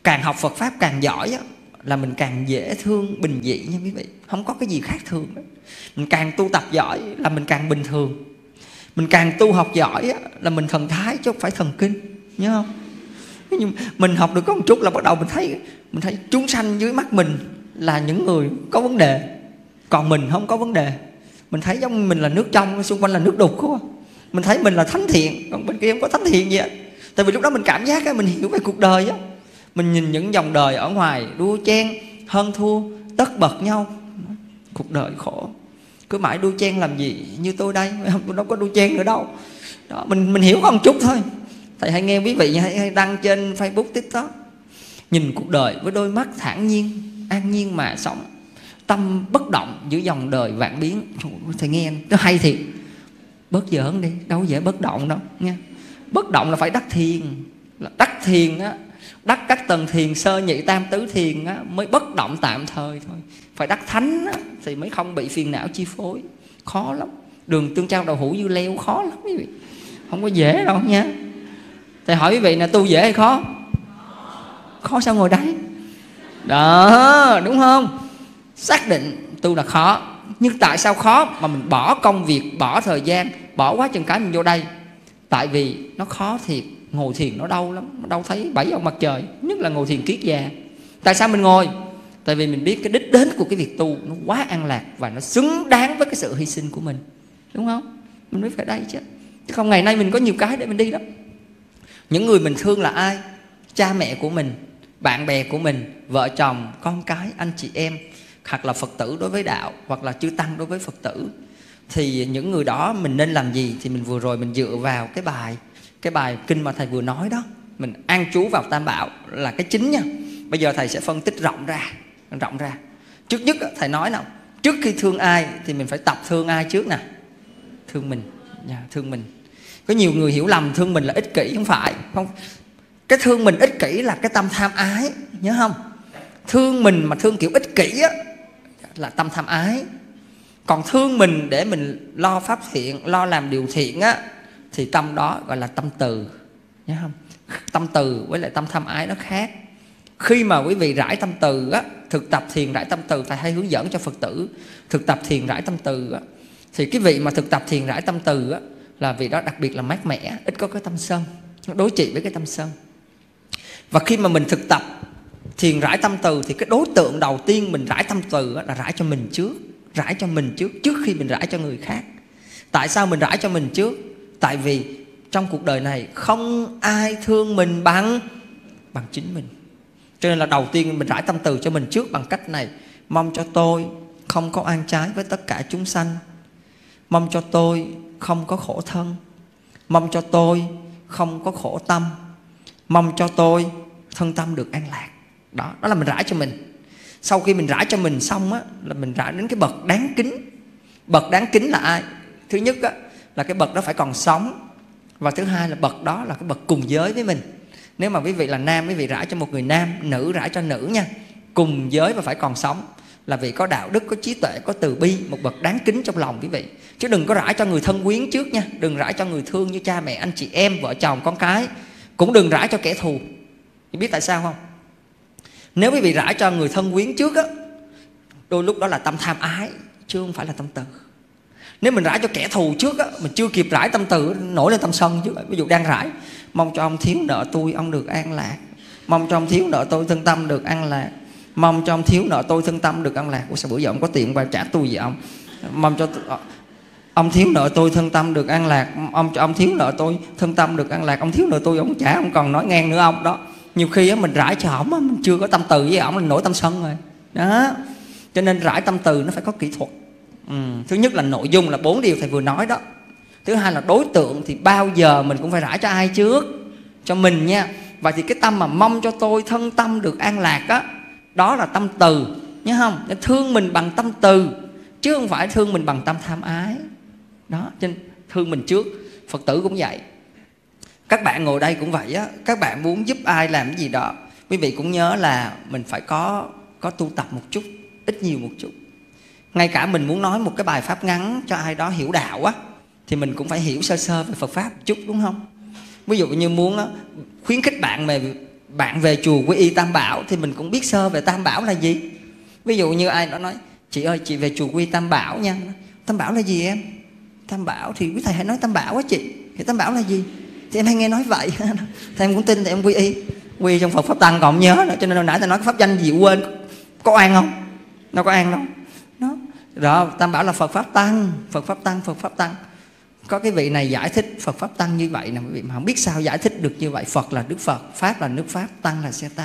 Càng học Phật Pháp càng giỏi á, là mình càng dễ thương bình dị nha quý vị. Không có cái gì khác thường đó. Mình càng tu tập giỏi là mình càng bình thường. Mình càng tu học giỏi á, là mình thần thái chứ không phải thần kinh. Nhớ không? Nhưng mình học được có một chút là bắt đầu mình thấy Mình thấy chúng sanh dưới mắt mình là những người có vấn đề, còn mình không có vấn đề. Mình thấy giống mình là nước trong, xung quanh là nước đục không? Mình thấy mình là thánh thiện, còn bên kia không có thánh thiện gì hết. Tại vì lúc đó mình cảm giác á, mình hiểu về cuộc đời á. Mình nhìn những dòng đời ở ngoài đua chen, hơn thua, tất bật nhau. Cuộc đời khổ, cứ mãi đua chen làm gì? Như tôi đây, tôi đâu có đua chen nữa đâu. Đó, mình mình hiểu có một chút thôi. Thầy hay nghe quý vị hay, hay đăng trên Facebook, TikTok. Nhìn cuộc đời với đôi mắt thản nhiên, an nhiên mà sống, tâm bất động giữa dòng đời vạn biến. Thầy nghe nó hay thiệt. Bớt giỡn đi, đâu dễ bất động đâu nha. Bất động là phải đắc thiền. Đắc thiền á, đắc các tầng thiền sơ nhị tam tứ thiền á, mới bất động tạm thời thôi. Phải đắc thánh á, thì mới không bị phiền não chi phối. Khó lắm. Đường tương trao đậu hũ dưa leo khó lắm quý vị. Không có dễ đâu nha. Thầy hỏi quý vị là tu dễ hay khó? Khó sao ngồi đây? Đó, đúng không? Xác định tu là khó. Nhưng tại sao khó mà mình bỏ công việc, bỏ thời gian, bỏ quá chừng cái mình vô đây? Tại vì nó khó thiệt. Ngồi thiền nó đau lắm, nó đau thấy bảy ông mặt trời. Nhất là ngồi thiền kiết già. Tại sao mình ngồi? Tại vì mình biết cái đích đến của cái việc tu nó quá an lạc và nó xứng đáng với cái sự hy sinh của mình. Đúng không? Mình mới phải đây chứ. Chứ không ngày nay mình có nhiều cái để mình đi đó. Những người mình thương là ai? Cha mẹ của mình, bạn bè của mình, vợ chồng, con cái, anh chị em, hoặc là Phật tử đối với đạo, hoặc là chư tăng đối với Phật tử. Thì những người đó mình nên làm gì? Thì mình vừa rồi mình dựa vào cái bài Cái bài kinh mà thầy vừa nói đó. Mình an trú vào Tam Bảo là cái chính nha. Bây giờ thầy sẽ phân tích rộng ra Rộng ra Trước nhất thầy nói nào, trước khi thương ai thì mình phải tập thương ai trước nè? Thương mình. Thương mình. Có nhiều người hiểu lầm thương mình là ích kỷ. Không phải không. Cái thương mình ích kỷ là cái tâm tham ái. Nhớ không? Thương mình mà thương kiểu ích kỷ á, là tâm tham ái. Còn thương mình để mình lo pháp thiện, lo làm điều thiện á, thì tâm đó gọi là tâm từ. Nhớ không? Tâm từ với lại tâm tham ái nó khác. Khi mà quý vị rải tâm từ á, thực tập thiền rải tâm từ, thầy hay hướng dẫn cho Phật tử thực tập thiền rải tâm từ á, thì cái vị mà thực tập thiền rải tâm từ á, là vị đó đặc biệt là mát mẻ, ít có cái tâm sân, nó đối trị với cái tâm sân. Và khi mà mình thực tập thiền rải tâm từ thì cái đối tượng đầu tiên mình rải tâm từ á, là rải cho mình trước. Rải cho mình trước, trước khi mình rải cho người khác. Tại sao mình rải cho mình trước? Tại vì trong cuộc đời này không ai thương mình bằng bằng chính mình. Cho nên là đầu tiên mình rải tâm từ cho mình trước bằng cách này: mong cho tôi không có oan trái với tất cả chúng sanh, mong cho tôi không có khổ thân, mong cho tôi không có khổ tâm, mong cho tôi thân tâm được an lạc. Đó, đó là mình rải cho mình. Sau khi mình rải cho mình xong á, là mình rải đến cái bậc đáng kính. Bậc đáng kính là ai? Thứ nhất á, là cái bậc đó phải còn sống. Và thứ hai là bậc đó là cái bậc cùng giới với mình. Nếu mà quý vị là nam, quý vị rải cho một người nam, nữ rải cho nữ nha. Cùng giới và phải còn sống, là vị có đạo đức, có trí tuệ, có từ bi, một bậc đáng kính trong lòng quý vị. Chứ đừng có rải cho người thân quyến trước nha. Đừng rải cho người thương như cha mẹ, anh chị em, vợ chồng, con cái. Cũng đừng rải cho kẻ thù. Chị biết tại sao không? Nếu quý vị rải cho người thân quyến trước á, đôi lúc đó là tâm tham ái, chứ không phải là tâm từ. Nếu mình rải cho kẻ thù trước á, mình chưa kịp rải tâm từ, nổi lên tâm sân chứ. Ví dụ đang rải: mong cho ông thiếu nợ tôi, ông được an lạc. Mong cho ông thiếu nợ tôi, thân tâm được an lạc. Mong cho ông thiếu nợ tôi, thân tâm được an lạc. Ủa sao bữa giờ ông có tiền qua trả tôi vậy ông? Mong cho ông thiếu nợ tôi, thân tâm được an lạc. Ông cho ông thiếu nợ tôi, thân tâm được an lạc. Ông thiếu nợ tôi, ông trả, ông còn nói ngang nữa ông. Đó, nhiều khi á, mình rải cho ổng á, mình chưa có tâm từ với ổng là nổi tâm sân rồi. Đó, cho nên rải tâm từ nó phải có kỹ thuật. Ừ. Thứ nhất là nội dung là bốn điều thầy vừa nói đó. Thứ hai là đối tượng, thì bao giờ mình cũng phải rải cho ai trước? Cho mình nha. Và thì cái tâm mà mong cho tôi thân tâm được an lạc á, đó là tâm từ. Nhớ không? Để thương mình bằng tâm từ, chứ không phải thương mình bằng tâm tham ái. Đó, cho nên thương mình trước. Phật tử cũng vậy. Các bạn ngồi đây cũng vậy á. Các bạn muốn giúp ai làm cái gì đó, quý vị cũng nhớ là mình phải có có tu tập một chút, ít nhiều một chút. Ngay cả mình muốn nói một cái bài pháp ngắn cho ai đó hiểu đạo á, thì mình cũng phải hiểu sơ sơ về Phật Pháp một chút, đúng không? Ví dụ như muốn á, khuyến khích bạn về bạn về chùa quy y Tam Bảo thì mình cũng biết sơ về Tam Bảo là gì. Ví dụ như ai đó nói chị ơi chị về chùa quy y Tam Bảo nha. Tam Bảo là gì em? Tam Bảo thì quý thầy hãy nói Tam Bảo á chị. Thì Tam Bảo là gì? Thì em hay nghe nói vậy. Thì em cũng tin thì em quy y. Quy trong Phật Pháp Tăng còn không nhớ nữa. Cho nên hồi nãy ta nói cái pháp danh gì quên. Có oan không? Đâu có oan đâu. Đó. Đó, Tam Bảo là Phật Pháp Tăng. Phật Pháp Tăng, Phật Pháp Tăng. Có cái vị này giải thích Phật Pháp Tăng như vậy nè quý vị, mà không biết sao giải thích được như vậy. Phật là Đức Phật, Pháp là nước Pháp, Tăng là xe tăng.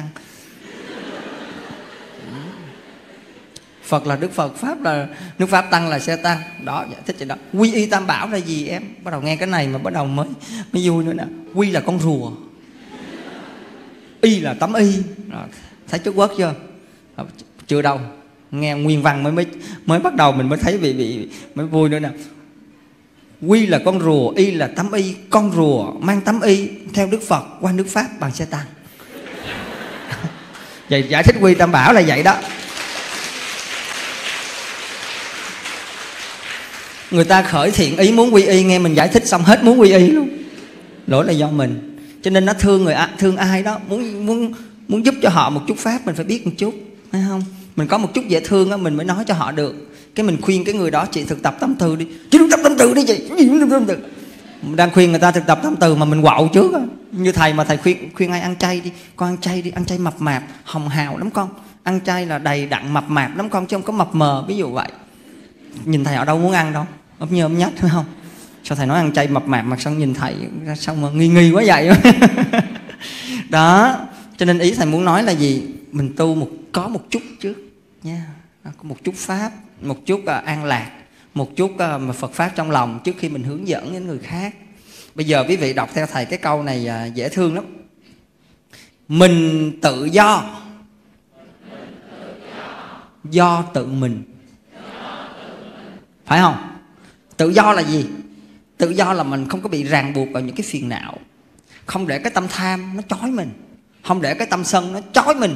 Phật là Đức Phật, Pháp là nước Pháp, Tăng là xe tăng. Đó, giải thích cho đó. Quy y Tam Bảo là gì em? Bắt đầu nghe cái này mà bắt đầu mới mới vui nữa nè. Quy là con rùa, y là tấm y. Rồi, thấy chất quốc chưa? Chưa đâu. Nghe nguyên văn mới mới mới bắt đầu mình mới thấy bị bị mới vui nữa nè. Quy là con rùa, y là tấm y. Con rùa mang tấm y theo Đức Phật qua nước Pháp bằng xe tăng. Vậy giải thích quy Tam Bảo là vậy đó. Người ta khởi thiện ý muốn quy y, nghe mình giải thích xong hết muốn quy y luôn. Lỗi là do mình. Cho nên nó thương người thương ai đó, muốn muốn muốn giúp cho họ một chút pháp mình phải biết một chút, phải không? Mình có một chút dễ thương á mình mới nói cho họ được. Cái mình khuyên cái người đó chị thực tập tâm từ đi. Chị thực tập tâm từ đi chị. Mình đang khuyên người ta thực tập tâm từ mà mình quạo trước á. Như thầy mà thầy khuyên khuyên ai ăn chay đi, con ăn chay đi, ăn chay mập mạp, hồng hào lắm con. Ăn chay là đầy đặn mập mạp lắm con chứ không có mập mờ, ví dụ vậy. Nhìn thầy ở đâu muốn ăn đâu, ốm nhơ ốm nhách phải không? Sao thầy nói ăn chay mập mạp mà sao nhìn thầy sao mà nghi nghi quá vậy? Đó, cho nên ý thầy muốn nói là gì? Mình tu một có một chút trước nha, có một chút pháp, một chút uh, an lạc, một chút uh, Phật pháp trong lòng trước khi mình hướng dẫn đến người khác. Bây giờ quý vị đọc theo thầy cái câu này uh, dễ thương lắm. Mình tự do, do tự mình. Phải không? Tự do là gì? Tự do là mình không có bị ràng buộc vào những cái phiền não, không để cái tâm tham nó trói mình, không để cái tâm sân nó trói mình.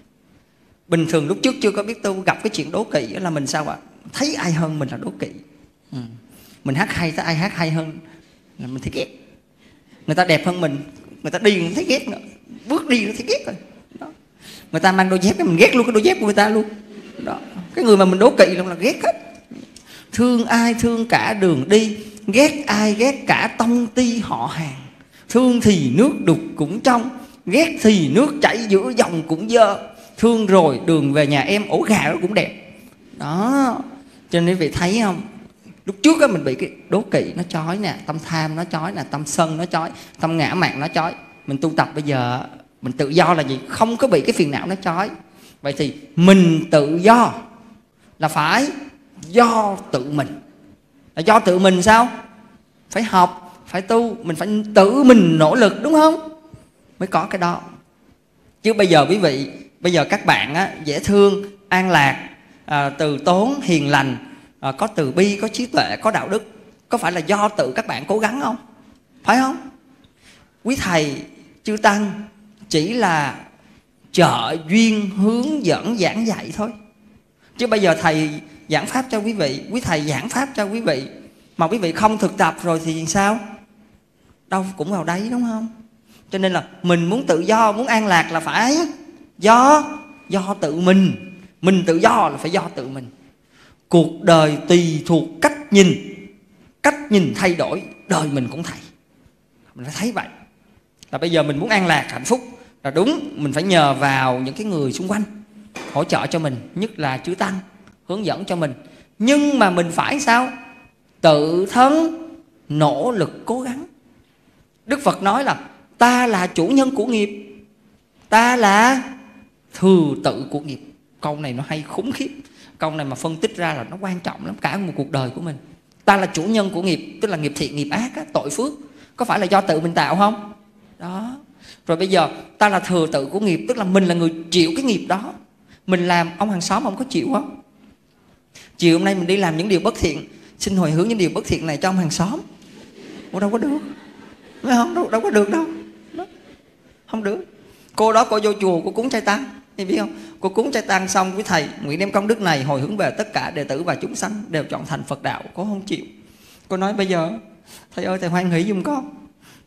Bình thường lúc trước chưa có biết tu, gặp cái chuyện đố kỵ là mình sao ạ? Thấy ai hơn mình là đố kỵ. ừ. Mình hát hay, thấy ai hát hay hơn là mình thấy ghét. Người ta đẹp hơn mình, người ta đi mình thấy ghét nữa, bước đi nó thấy ghét rồi. Đó. Người ta mang đôi dép mình ghét luôn cái đôi dép của người ta luôn. Đó. Cái người mà mình đố kỵ là ghét hết. Thương ai thương cả đường đi, ghét ai ghét cả tông ty họ hàng. Thương thì nước đục cũng trong, ghét thì nước chảy giữa dòng cũng dơ. Thương rồi đường về nhà em, ổ gà nó cũng đẹp. Đó. Cho nên quý vị thấy không? Lúc trước á mình bị cái đố kỵ nó chói nè, tâm tham nó chói nè, tâm sân nó chói, tâm ngã mạn nó chói. Mình tu tập bây giờ mình tự do là gì? Không có bị cái phiền não nó chói. Vậy thì mình tự do là phải do tự mình. Là do tự mình sao? Phải học, phải tu, mình phải tự mình nỗ lực, đúng không? Mới có cái đó. Chứ bây giờ quý vị, bây giờ các bạn á, dễ thương, an lạc, à, từ tốn, hiền lành, à, có từ bi, có trí tuệ, có đạo đức, có phải là do tự các bạn cố gắng không? Phải không? Quý thầy chư tăng chỉ là trợ duyên hướng dẫn giảng dạy thôi. Chứ bây giờ thầy giảng pháp cho quý vị, quý thầy giảng pháp cho quý vị mà quý vị không thực tập rồi thì sao? Đâu cũng vào đấy, đúng không? Cho nên là mình muốn tự do, muốn an lạc là phải do do tự mình. Mình tự do là phải do tự mình. Cuộc đời tùy thuộc cách nhìn. Cách nhìn thay đổi, đời mình cũng thay. Mình phải thấy vậy. Là bây giờ mình muốn an lạc, hạnh phúc là đúng, mình phải nhờ vào những cái người xung quanh hỗ trợ cho mình, nhất là chư tăng hướng dẫn cho mình. Nhưng mà mình phải sao? Tự thân nỗ lực cố gắng. Đức Phật nói là ta là chủ nhân của nghiệp, ta là thừa tự của nghiệp. Câu này nó hay khủng khiếp. Câu này mà phân tích ra là nó quan trọng lắm, cả một cuộc đời của mình. Ta là chủ nhân của nghiệp, tức là nghiệp thiện, nghiệp ác, tội phước. Có phải là do tự mình tạo không? Đó. Rồi bây giờ ta là thừa tự của nghiệp, tức là mình là người chịu cái nghiệp đó. Mình làm, ông hàng xóm ông có chịu không? Chiều hôm nay mình đi làm những điều bất thiện, xin hồi hướng những điều bất thiện này cho ông hàng xóm. Ủa đâu có được, phải không? Đâu, đâu có được đâu. Đó. Không được. Cô đó cô vô chùa, cô cúng chay tăng, em biết không? Cô cúng chay tăng xong với thầy nguyện đem công đức này hồi hướng về tất cả đệ tử và chúng sanh đều chọn thành Phật đạo. Cô không chịu. Cô nói bây giờ thầy ơi thầy hoan hỷ giùm con,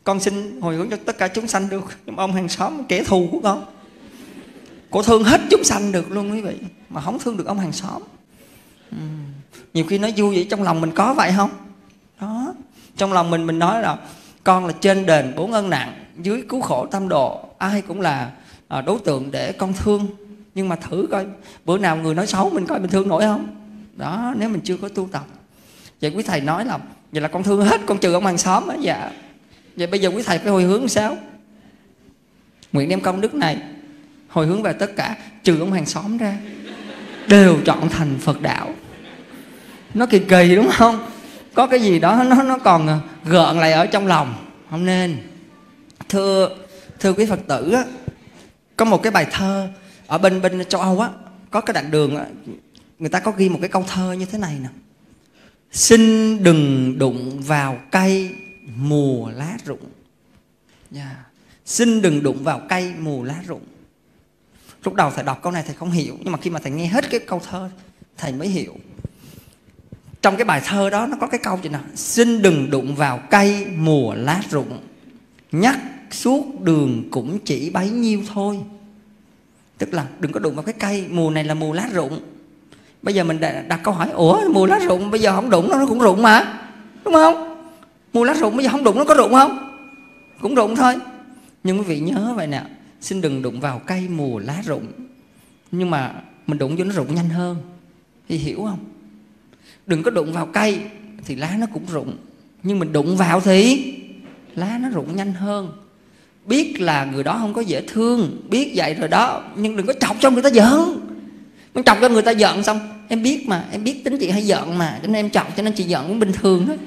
Con xin hồi hướng cho tất cả chúng sanh được, nhưng mà ông hàng xóm kẻ thù của con, cổ thương hết chúng sanh được luôn quý vị, mà không thương được ông hàng xóm. Ừ. Nhiều khi nói vui vậy, trong lòng mình có vậy không? Đó, trong lòng mình mình nói là con là trên đền bốn ân nặng, dưới cứu khổ tam độ, ai cũng là đối tượng để con thương. Nhưng mà thử coi bữa nào người nói xấu mình coi mình thương nổi không? Đó, nếu mình chưa có tu tập. Vậy quý thầy nói là vậy là con thương hết, con trừ ông hàng xóm á. Dạ. Vậy bây giờ quý thầy phải hồi hướng sao? Nguyện đem công đức này hồi hướng về tất cả, trừ ông hàng xóm ra, đều chọn thành Phật đạo. Nó kỳ kỳ đúng không? Có cái gì đó nó nó còn gợn lại ở trong lòng. Không nên. Thưa thưa quý Phật tử á, có một cái bài thơ ở bên bên châu Âu á, có cái đoạn đường á, người ta có ghi một cái câu thơ như thế này nè: xin đừng đụng vào cây mùa lá rụng. Yeah. Xin đừng đụng vào cây mùa lá rụng. Lúc đầu thầy đọc câu này thầy không hiểu, nhưng mà khi mà thầy nghe hết cái câu thơ thầy mới hiểu. Trong cái bài thơ đó nó có cái câu gì nào: xin đừng đụng vào cây mùa lá rụng, nhắc suốt đường cũng chỉ bấy nhiêu thôi. Tức là đừng có đụng vào cái cây, mùa này là mùa lá rụng. Bây giờ mình đặt câu hỏi: ủa mùa lá rụng bây giờ không đụng nó, nó cũng rụng mà, đúng không? Mùa lá rụng bây giờ không đụng nó có rụng không? Cũng rụng thôi. Nhưng quý vị nhớ vậy nè, xin đừng đụng vào cây mùa lá rụng. Nhưng mà mình đụng vô nó rụng nhanh hơn, thì hiểu không? Đừng có đụng vào cây thì lá nó cũng rụng, nhưng mình đụng vào thì lá nó rụng nhanh hơn. Biết là người đó không có dễ thương, biết vậy rồi đó, nhưng đừng có chọc cho người ta giận. Mình chọc cho người ta giận xong, em biết mà, em biết tính chị hay giận mà, cho nên em chọc, cho nên chị giận cũng bình thường đó.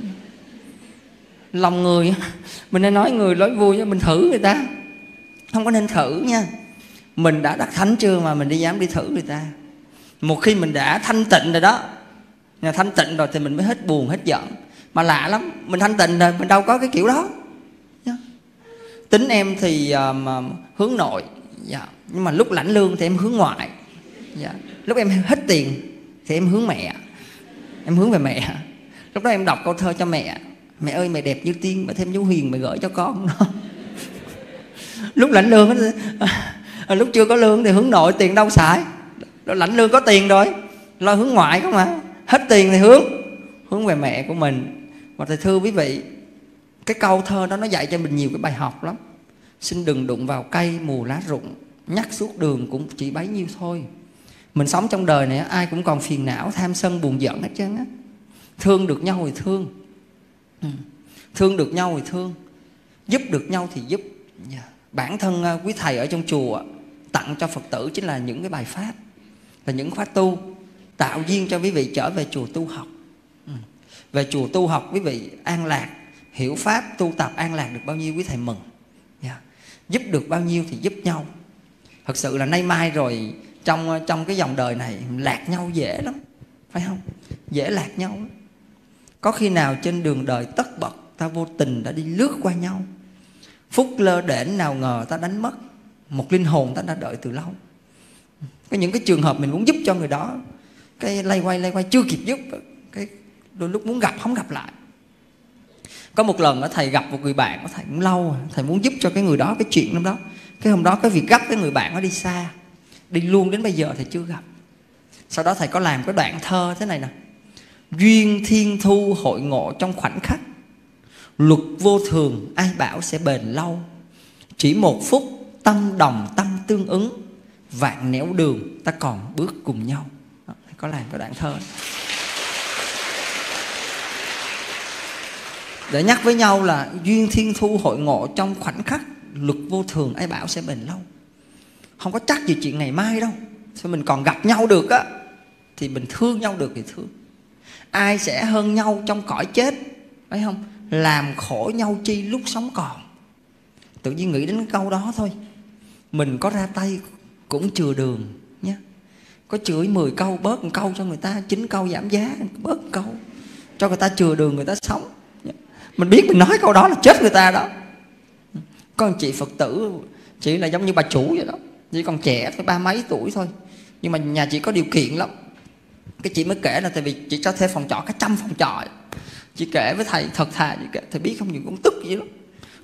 Lòng người, mình nên nói người nói vui, mình thử người ta. Không có nên thử nha. Mình đã đắc thánh chưa mà mình đi dám đi thử người ta. Một khi mình đã thanh tịnh rồi đó, thanh tịnh rồi thì mình mới hết buồn, hết giận. Mà lạ lắm, mình thanh tịnh rồi, mình đâu có cái kiểu đó. Tính em thì um, hướng nội, dạ. Nhưng mà lúc lãnh lương thì em hướng ngoại, dạ. Lúc em hết tiền thì em hướng mẹ, em hướng về mẹ. Lúc đó em đọc câu thơ cho mẹ: mẹ ơi mẹ đẹp như tiên, mẹ thêm dấu huyền mẹ gửi cho con. Lúc lãnh lương à, lúc chưa có lương thì hướng nội, tiền đâu xài. Lúc lãnh lương có tiền rồi, lo hướng ngoại không mà. Hết tiền thì hướng hướng về mẹ của mình. Và thầy thưa quý vị, cái câu thơ đó nó dạy cho mình nhiều cái bài học lắm. Xin đừng đụng vào cây mùa lá rụng, nhắc suốt đường cũng chỉ bấy nhiêu thôi. Mình sống trong đời này ai cũng còn phiền não, tham sân, buồn giận hết trơn á. Thương được nhau thì thương, ừ. Thương được nhau thì thương, giúp được nhau thì giúp, yeah. Bản thân uh, quý thầy ở trong chùa tặng cho Phật tử chính là những cái bài pháp, là những khóa tu tạo duyên cho quý vị trở về chùa tu học, ừ. Về chùa tu học quý vị an lạc, hiểu pháp, tu tập an lạc được bao nhiêu quý thầy mừng, yeah. Giúp được bao nhiêu thì giúp nhau. Thật sự là nay mai rồi trong, trong cái dòng đời này lạc nhau dễ lắm, phải không? Dễ lạc nhau lắm. Có khi nào trên đường đời tất bật ta vô tình đã đi lướt qua nhau, phút lơ đễnh nào ngờ ta đánh mất một linh hồn ta đã đợi từ lâu. Có những cái trường hợp mình muốn giúp cho người đó, cái lay quay lay quay chưa kịp giúp, cái đôi lúc muốn gặp không gặp lại. Có một lần thầy gặp một người bạn của thầy cũng lâu, thầy muốn giúp cho cái người đó cái chuyện lắm đó. Cái hôm đó cái việc gấp cái người bạn nó đi xa, đi luôn đến bây giờ thầy chưa gặp. Sau đó thầy có làm cái đoạn thơ thế này nè: duyên thiên thu hội ngộ trong khoảnh khắc, luật vô thường ai bảo sẽ bền lâu. Chỉ một phút tâm đồng tâm tương ứng, vạn nẻo đường ta còn bước cùng nhau. Đó, thầy có làm cái đoạn thơ để nhắc với nhau là duyên thiên thu hội ngộ trong khoảnh khắc, luật vô thường ai bảo sẽ bền lâu. Không có chắc gì chuyện ngày mai đâu, sao mình còn gặp nhau được á thì mình thương nhau được thì thương. Ai sẽ hơn nhau trong cõi chết, phải không? Làm khổ nhau chi lúc sống còn. Tự nhiên nghĩ đến cái câu đó thôi, mình có ra tay cũng chừa đường nhé. Có chửi mười câu bớt một câu cho người ta, chín câu giảm giá bớt một câu cho người ta chừa đường người ta sống. Mình biết mình nói câu đó là chết người ta đó. Có anh chị Phật tử chỉ là giống như bà chủ vậy đó, chỉ còn trẻ thôi, ba mấy tuổi thôi, nhưng mà nhà chị có điều kiện lắm. Cái chị mới kể là tại vì chị cho thuê phòng trọ cả trăm phòng trọ. Chị kể với thầy thật thà, chị kể, thầy biết không, những cũng tức vậy lắm.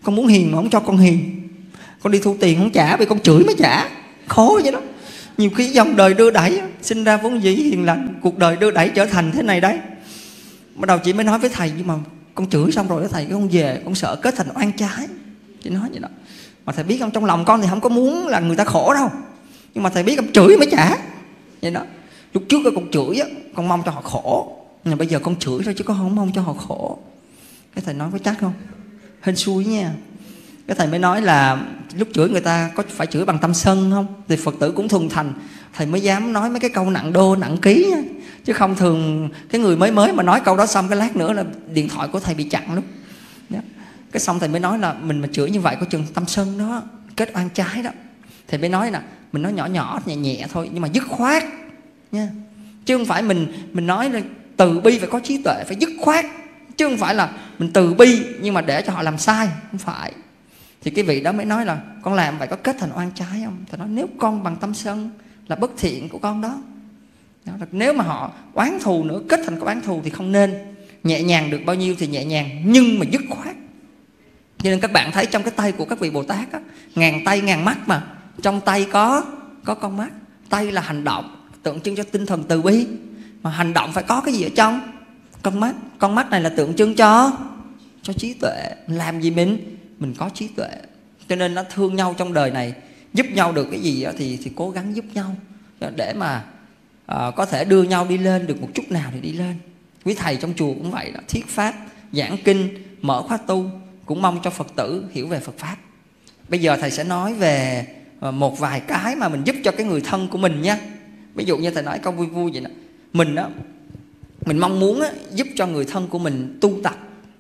Con muốn hiền mà không cho con hiền. Con đi thu tiền không trả, vì con chửi mới trả. Khó vậy đó. Nhiều khi dòng đời đưa đẩy, sinh ra vốn dĩ hiền lành, cuộc đời đưa đẩy trở thành thế này đấy. Bắt đầu chị mới nói với thầy, nhưng mà con chửi xong rồi đó thầy, con về con sợ kết thành oan trái. Chị nói vậy đó. Mà thầy biết không, trong lòng con thì không có muốn là người ta khổ đâu, nhưng mà thầy biết con chửi mới trả. Vậy đó. Lúc trước con chửi á, con mong cho họ khổ, nhưng mà bây giờ con chửi thôi chứ con không mong cho họ khổ. Cái thầy nói có chắc không? Hên xui nha. Cái thầy mới nói là lúc chửi người ta có phải chửi bằng tâm sân không? Thì Phật tử cũng thuần thành, thầy mới dám nói mấy cái câu nặng đô nặng ký nha. Chứ không thường cái người mới mới mà nói câu đó xong cái lát nữa là điện thoại của thầy bị chặn luôn. Cái xong thầy mới nói là mình mà chửi như vậy có chừng tâm sân đó, kết oan trái đó. Thầy mới nói nè, mình nói nhỏ nhỏ nhẹ nhẹ thôi, nhưng mà dứt khoát nha. Chứ không phải mình mình nói là từ bi phải có trí tuệ, phải dứt khoát. Chứ không phải là mình từ bi nhưng mà để cho họ làm sai, không phải. Thì cái vị đó mới nói là con làm vậy có kết thành oan trái không? Thầy nói nếu con bằng tâm sân là bất thiện của con đó. Nếu mà họ oán thù nữa, kết thành cái oán thù thì không nên. Nhẹ nhàng được bao nhiêu thì nhẹ nhàng, nhưng mà dứt khoát. Cho nên các bạn thấy trong cái tay của các vị Bồ Tát á, ngàn tay ngàn mắt mà, trong tay có có con mắt. Tay là hành động, tượng trưng cho tinh thần từ bi. Mà hành động phải có cái gì ở trong? Con mắt. Con mắt này là tượng trưng cho cho trí tuệ. Làm gì mình mình có trí tuệ. Cho nên nó thương nhau trong đời này, giúp nhau được cái gì đó thì thì cố gắng giúp nhau để mà à, có thể đưa nhau đi lên được một chút nào thì đi lên. Quý thầy trong chùa cũng vậy đó, thuyết pháp, giảng kinh, mở khóa tu, cũng mong cho Phật tử hiểu về Phật pháp. Bây giờ thầy sẽ nói về một vài cái mà mình giúp cho cái người thân của mình nha. Ví dụ như thầy nói câu vui vui vậy đó. Mình đó, mình mong muốn á, giúp cho người thân của mình tu tập,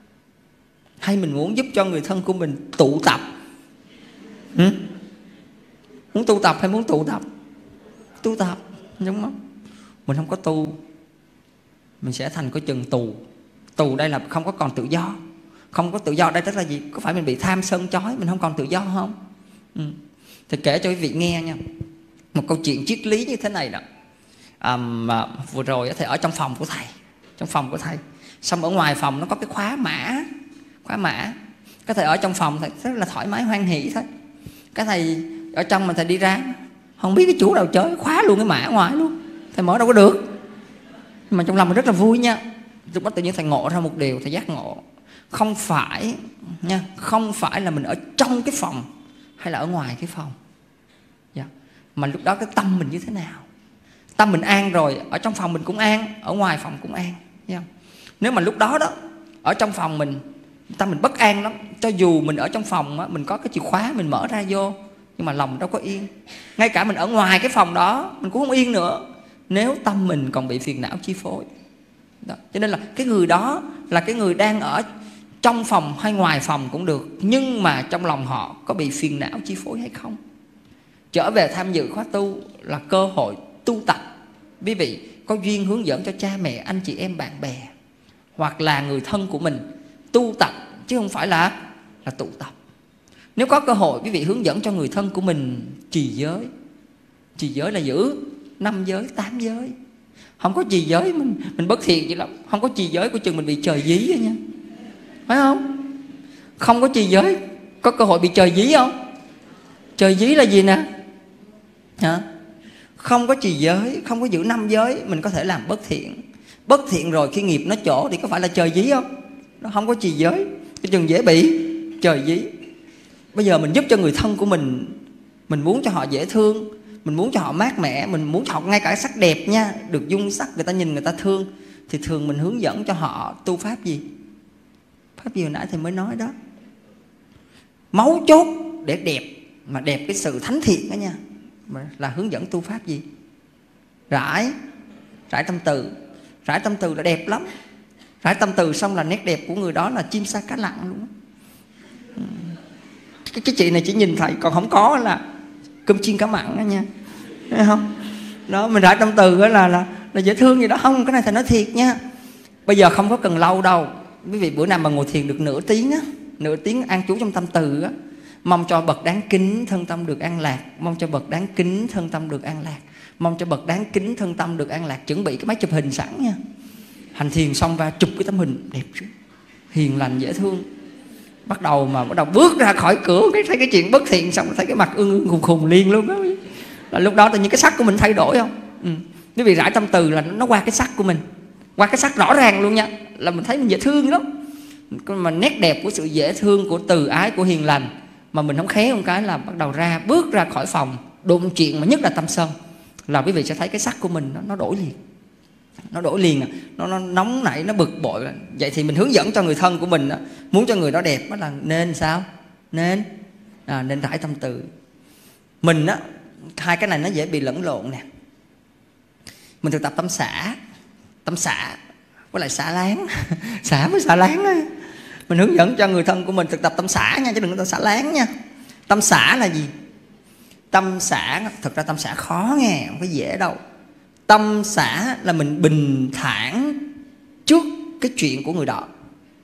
hay mình muốn giúp cho người thân của mình tụ tập? Ừ? Muốn tu tập hay muốn tụ tập? Tu tập, đúng không? Mình không có tu, mình sẽ thành có chừng tù. Tù đây là không có còn tự do. Không có tự do đây tức là gì? Có phải mình bị tham sân chói, mình không còn tự do không? Ừ. Thì kể cho quý vị nghe nha, một câu chuyện triết lý như thế này đó. À, mà vừa rồi thầy ở trong phòng của thầy, trong phòng của thầy, xong ở ngoài phòng nó có cái khóa mã, khóa mã. Cái thầy ở trong phòng thầy rất là thoải mái hoan hỷ thôi. Cái thầy ở trong mà thầy đi ra, không biết cái chủ nào chơi khóa luôn cái mã ở ngoài luôn, thầy mở đâu có được. Nhưng mà trong lòng mình rất là vui nha. Lúc đó tự nhiên thầy ngộ ra một điều, thầy giác ngộ. Không phải nha, không phải là mình ở trong cái phòng hay là ở ngoài cái phòng, yeah. Mà lúc đó cái tâm mình như thế nào. Tâm mình an rồi, ở trong phòng mình cũng an, ở ngoài phòng cũng an, yeah. Nếu mà lúc đó đó ở trong phòng mình tâm mình bất an lắm, cho dù mình ở trong phòng á, mình có cái chìa khóa mình mở ra vô, nhưng mà lòng đâu có yên. Ngay cả mình ở ngoài cái phòng đó mình cũng không yên nữa, nếu tâm mình còn bị phiền não chi phối đó. Cho nên là cái người đó là cái người đang ở trong phòng hay ngoài phòng cũng được, nhưng mà trong lòng họ có bị phiền não chi phối hay không. Trở về tham dự khóa tu là cơ hội tu tập. Quý vị có duyên hướng dẫn cho cha mẹ, anh chị em, bạn bè hoặc là người thân của mình tu tập, chứ không phải là là tụ tập. Nếu có cơ hội quý vị hướng dẫn cho người thân của mình trì giới. Trì giới là giữ năm giới, tám giới. Không có trì giới mình mình bất thiện vậy lắm. Không có trì giới của chừng mình bị trời dí vậy nha, phải không? Không có trì giới có cơ hội bị trời dí không? Trời dí là gì nè? Hả? Không có trì giới, không có giữ năm giới, mình có thể làm bất thiện. Bất thiện rồi khi nghiệp nó trổ thì có phải là trời dí không? Nó không có trì giới, cái chừng dễ bị trời dí. Bây giờ mình giúp cho người thân của mình, mình muốn cho họ dễ thương, mình muốn cho họ mát mẻ, mình muốn cho họ ngay cả sắc đẹp nha, được dung sắc, người ta nhìn người ta thương, thì thường mình hướng dẫn cho họ tu pháp gì? Pháp gì hồi nãy thầy mới nói đó. Máu chốt để đẹp, mà đẹp cái sự thánh thiện đó nha, là hướng dẫn tu pháp gì? Rải Rải tâm từ. Rải tâm từ là đẹp lắm. Rải tâm từ xong là nét đẹp của người đó là chim sa cá lặng luôn. Cái, cái chị này chỉ nhìn thầy, còn không có là cơm chiên cá mặn đó nha, thấy không? Đó, mình rải tâm từ đó là, là là dễ thương gì đó không? Cái này thầy nói thiệt nha. Bây giờ không có cần lâu đâu. Quý vị bữa nào mà ngồi thiền được nửa tiếng á, nửa tiếng an trú trong tâm từ á, mong cho bậc đáng kính thân tâm được an lạc, mong cho bậc đáng kính thân tâm được an lạc, mong cho bậc đáng kính thân tâm được an lạc. Chuẩn bị cái máy chụp hình sẵn nha. Hành thiền xong ra chụp cái tấm hình đẹp chứ, hiền lành dễ thương. Bắt đầu mà bắt đầu bước ra khỏi cửa, cái thấy cái chuyện bất thiện, xong thấy cái mặt ương ương khùng khùng liền luôn đó. Là lúc đó tự nhiên cái sắc của mình thay đổi không? Ừ. Quý vị, rải tâm từ là nó qua cái sắc của mình, qua cái sắc rõ ràng luôn nha, là mình thấy mình dễ thương lắm. Mà nét đẹp của sự dễ thương, của từ ái, của hiền lành mà mình không khéo một cái là bắt đầu ra, bước ra khỏi phòng đụng chuyện, mà nhất là tâm sân, là quý vị sẽ thấy cái sắc của mình nó, nó đổi liền. Nó đổi liền, nó, nó nóng nảy, nó bực bội. Vậy thì mình hướng dẫn cho người thân của mình, muốn cho người đó đẹp đó là nên sao? Nên à, nên rải tâm từ. Mình á, hai cái này nó dễ bị lẫn lộn nè. Mình thực tập tâm xả, tâm xả với lại xả láng. Xả với xả láng á. Mình hướng dẫn cho người thân của mình thực tập tâm xả nha, chứ đừng có tâm xả láng nha. Tâm xả là gì? Tâm xả, thực ra tâm xả khó nghe, không có dễ đâu. Tâm xả là mình bình thản trước cái chuyện của người đó,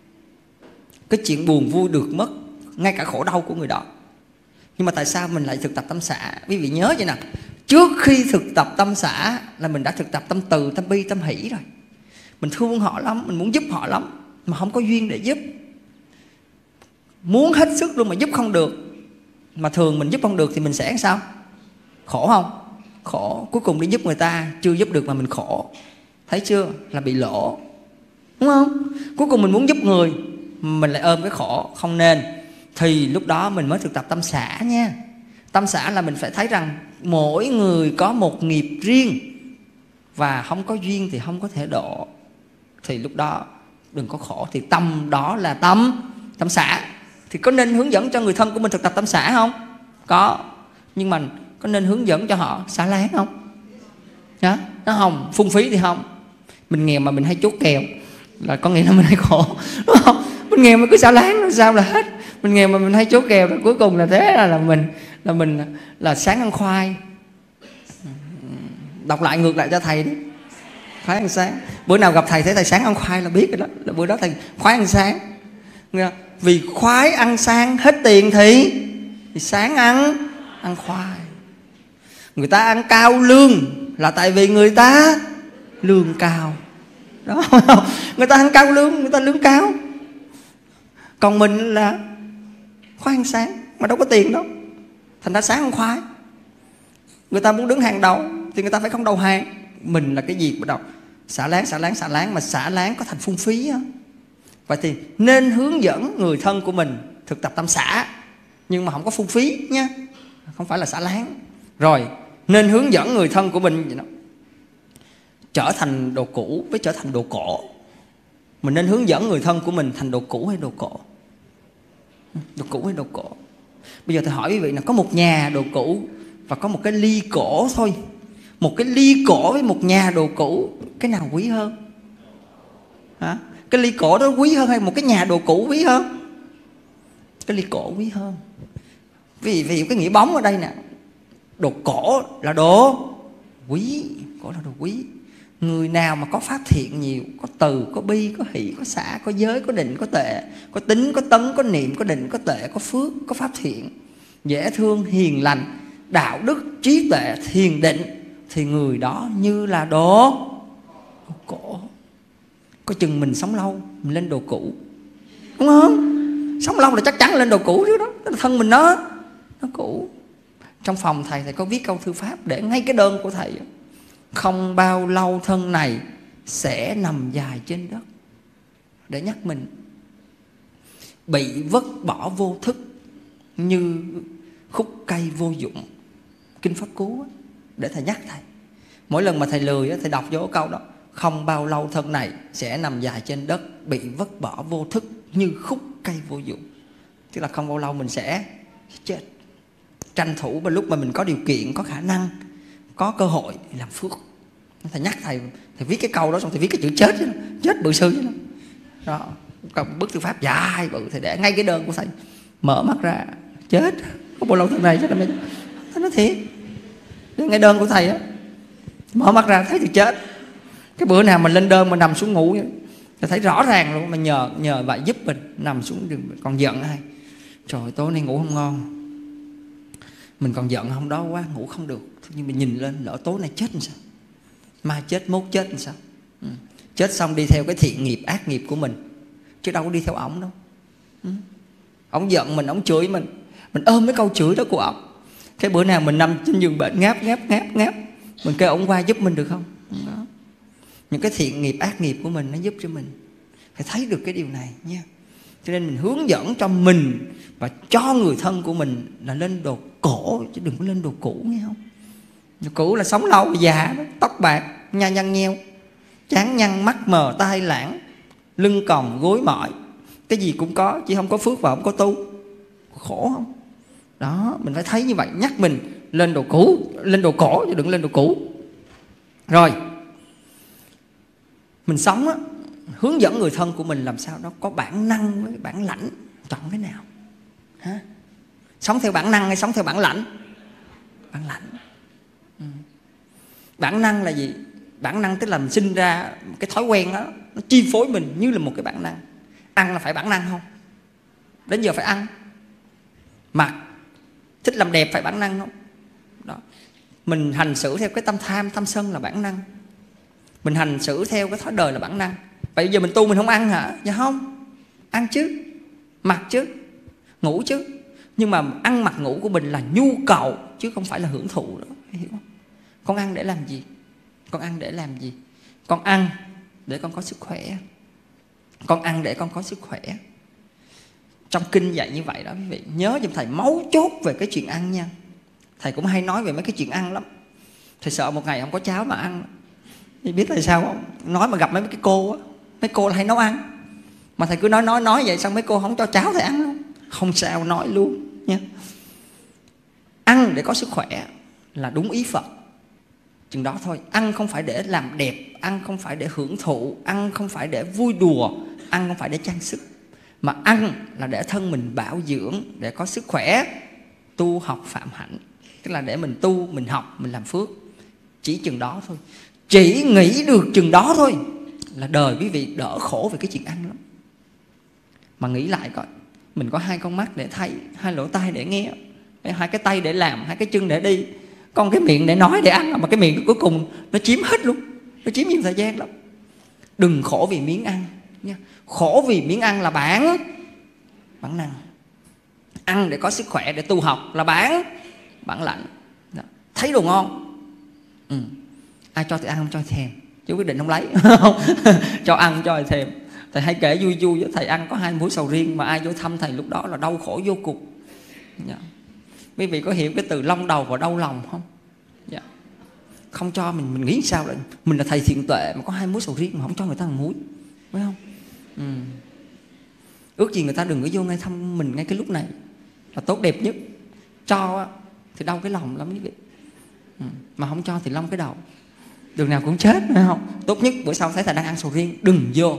cái chuyện buồn vui được mất, ngay cả khổ đau của người đó. Nhưng mà tại sao mình lại thực tập tâm xả? Quý vị nhớ vậy nè, trước khi thực tập tâm xả là mình đã thực tập tâm từ, tâm bi, tâm hỷ rồi. Mình thương họ lắm, mình muốn giúp họ lắm, mà không có duyên để giúp. Muốn hết sức luôn mà giúp không được. Mà thường mình giúp không được thì mình sẽ sao? Khổ không? Khổ. Cuối cùng đi giúp người ta, chưa giúp được mà mình khổ. Thấy chưa? Là bị lỗ, đúng không? Cuối cùng mình muốn giúp người, mình lại ôm cái khổ. Không nên. Thì lúc đó mình mới thực tập tâm xả nha. Tâm xả là mình phải thấy rằng mỗi người có một nghiệp riêng, và không có duyên thì không có thể độ. Thì lúc đó đừng có khổ. Thì tâm đó là tâm Tâm xả. Thì có nên hướng dẫn cho người thân của mình thực tập tâm xả không? Có. Nhưng mà có nên hướng dẫn cho họ xả láng không? Đó. Nó không. Phung phí thì không. Mình nghèo mà mình hay chốt kèo là có nghĩa là mình hay khổ, đúng không? Mình nghèo mà cứ xả láng rồi sao là hết. Mình nghèo mà mình hay chốt kèo, rồi cuối cùng là thế là, là mình là mình là sáng ăn khoai. Đọc lại ngược lại cho thầy đi. Khoái ăn sáng. Bữa nào gặp thầy thấy thầy sáng ăn khoai là biết rồi đó, là bữa đó thầy khoái ăn sáng. Vì khoái ăn sáng hết tiền thì, thì sáng ăn ăn khoai. Người ta ăn cao lương là tại vì người ta lương cao, đó không? Người ta ăn cao lương, người ta lương cao. Còn mình là khoái ăn sáng mà đâu có tiền đâu, thành ra sáng ăn khoai. Người ta muốn đứng hàng đầu thì người ta phải không đầu hàng. Mình là cái gì bắt đầu xả láng, xả láng, xả láng, mà xả láng có thành phung phí á. Vậy thì nên hướng dẫn người thân của mình thực tập tâm xả, nhưng mà không có phung phí nha, không phải là xả láng. Rồi nên hướng dẫn người thân của mình vậy đó, trở thành đồ cũ với trở thành đồ cổ. Mình nên hướng dẫn người thân của mình thành đồ cũ hay đồ cổ? Đồ cũ hay đồ cổ? Bây giờ tôi hỏi quý vị là có một nhà đồ cũ và có một cái ly cổ thôi. Một cái ly cổ với một nhà đồ cũ, cái nào quý hơn? Hả? Cái ly cổ đó quý hơn hay một cái nhà đồ cũ quý hơn? Cái ly cổ quý hơn. Vì vì cái nghĩa bóng ở đây nè, đồ cổ là đồ quý, cổ là đồ quý. Người nào mà có pháp thiện nhiều, có từ, có bi, có hỷ, có xả, có giới, có định, có tuệ, có tính, có tấn, có niệm, có định, có tuệ, có phước, có pháp thiện, dễ thương, hiền lành, đạo đức, trí tuệ, thiền định, thì người đó như là đồ, đồ cổ. Có chừng mình sống lâu, mình lên đồ cũ, đúng không? Sống lâu là chắc chắn lên đồ cũ chứ đó. Thân mình nó nó cũ. Trong phòng thầy thầy có viết câu thư pháp để ngay cái đơn của thầy: không bao lâu thân này sẽ nằm dài trên đất. Để nhắc mình bị vứt bỏ vô thức như khúc cây vô dụng. Kinh Pháp Cú để thầy nhắc thầy. Mỗi lần mà thầy lười thầy đọc vô câu đó: không bao lâu thân này sẽ nằm dài trên đất, bị vứt bỏ vô thức như khúc cây vô dụng. Tức là không bao lâu mình sẽ chết. Tranh thủ bên lúc mà mình có điều kiện, có khả năng, có cơ hội làm phước. Thầy nhắc thầy, thầy viết cái câu đó xong thầy viết cái chữ chết đó, chết bự sư đó. Đó, có bức thư pháp dài bự, thầy để ngay cái đơn của thầy. Mở mắt ra, chết, có bao lâu thân này chết là mình. Thầy nói thiệt, ngay đơn của thầy á, mở mắt ra thấy thì chết. Cái bữa nào mình lên đơn mà nằm xuống ngủ thì thấy rõ ràng luôn, mà nhờ nhờ vậy giúp mình nằm xuống đừng còn giận hay. Trời, tối nay ngủ không ngon, mình còn giận hôm đó quá, ngủ không được. Nhưng mình nhìn lên, lỡ tối nay chết làm sao, mai chết, mốt chết làm sao. Ừ. Chết xong đi theo cái thiện nghiệp, ác nghiệp của mình, chứ đâu có đi theo ổng đâu. Ừ. Ông giận mình, ông chửi mình, mình ôm cái câu chửi đó của ông. Cái bữa nào mình nằm trên giường bệnh ngáp ngáp ngáp ngáp, mình kêu ông qua giúp mình được không? Đó. Những cái thiện nghiệp ác nghiệp của mình nó giúp cho mình phải thấy được cái điều này nha. Cho nên mình hướng dẫn cho mình và cho người thân của mình là lên đồ cổ, chứ đừng có lên đồ cũ, nghe không? Đồ cũ là sống lâu già đó, tóc bạc, nha nhăn nheo, trán nhăn, mắt mờ, tai lãng, lưng còng, gối mỏi, cái gì cũng có, chỉ không có phước và không có tu. Khổ không? Đó, mình phải thấy như vậy, nhắc mình lên đồ cũ, lên đồ cổ chứ đừng lên đồ cũ. Rồi mình sống á, hướng dẫn người thân của mình làm sao nó có bản năng với bản lãnh. Chọn cái nào? Hả? Sống theo bản năng hay sống theo bản lãnh? Bản lãnh. Ừ. Bản năng là gì? Bản năng tức là mình sinh ra cái thói quen đó, nó chi phối mình như là một cái bản năng. Ăn là phải bản năng không? Đến giờ phải ăn. Mặc, thích làm đẹp phải bản năng không? Đó. Mình hành xử theo cái tâm tham, tâm sân là bản năng. Mình hành xử theo cái thói đời là bản năng. Vậy giờ mình tu mình không ăn hả? Dạ không. Ăn chứ, mặc chứ, ngủ chứ. Nhưng mà ăn mặc ngủ của mình là nhu cầu chứ không phải là hưởng thụ đó, hiểu không? Con ăn để làm gì? Con ăn để làm gì? Con ăn để con có sức khỏe. Con ăn để con có sức khỏe. Trong kinh dạy như vậy đó quý vị. Nhớ giùm thầy máu chốt về cái chuyện ăn nha. Thầy cũng hay nói về mấy cái chuyện ăn lắm. Thầy sợ một ngày không có cháo mà ăn. Thì biết tại sao không? Nói mà gặp mấy cái cô á, mấy cô là hay nấu ăn. Mà thầy cứ nói nói nói vậy, xong mấy cô không cho cháo thầy ăn không? Không sao, nói luôn nha. Ăn để có sức khỏe là đúng ý Phật, chừng đó thôi. Ăn không phải để làm đẹp, ăn không phải để hưởng thụ, ăn không phải để vui đùa, ăn không phải để trang sức, mà ăn là để thân mình bảo dưỡng, để có sức khỏe, tu học phạm hạnh. Tức là để mình tu, mình học, mình làm phước. Chỉ chừng đó thôi. Chỉ nghĩ được chừng đó thôi là đời quý vị đỡ khổ về cái chuyện ăn lắm. Mà nghĩ lại coi, mình có hai con mắt để thấy, hai lỗ tai để nghe, hai cái tay để làm, hai cái chân để đi, còn cái miệng để nói, để ăn, mà cái miệng cuối cùng nó chiếm hết luôn. Nó chiếm nhiều thời gian lắm. Đừng khổ vì miếng ăn nha. Khổ vì miếng ăn là bản bản năng. Ăn để có sức khỏe, để tu học là bản bản lãnh. Đó. Thấy đồ ngon, ừ. Ai cho thì ăn, không cho thì thèm, chứ quyết định không lấy. Cho ăn cho thì thèm. Thầy hay kể vui vui, thầy ăn có hai muỗng sầu riêng mà ai vô thăm thầy lúc đó là đau khổ vô cùng. Dạ. Quý vị có hiểu cái từ long đầu và đau lòng không? Dạ. Không cho mình, mình nghĩ sao lại mình là thầy thiện tuệ mà có hai muỗng sầu riêng mà không cho người ta một muỗng, phải không? Ừ. Ước gì người ta đừng có vô ngay thăm mình ngay cái lúc này là tốt đẹp nhất. Cho thì đau cái lòng lắm quý vị, ừ. Mà không cho thì long cái đầu. Đường nào cũng chết, phải không? Tốt nhất bữa sau thấy thầy đang ăn sầu riêng đừng vô.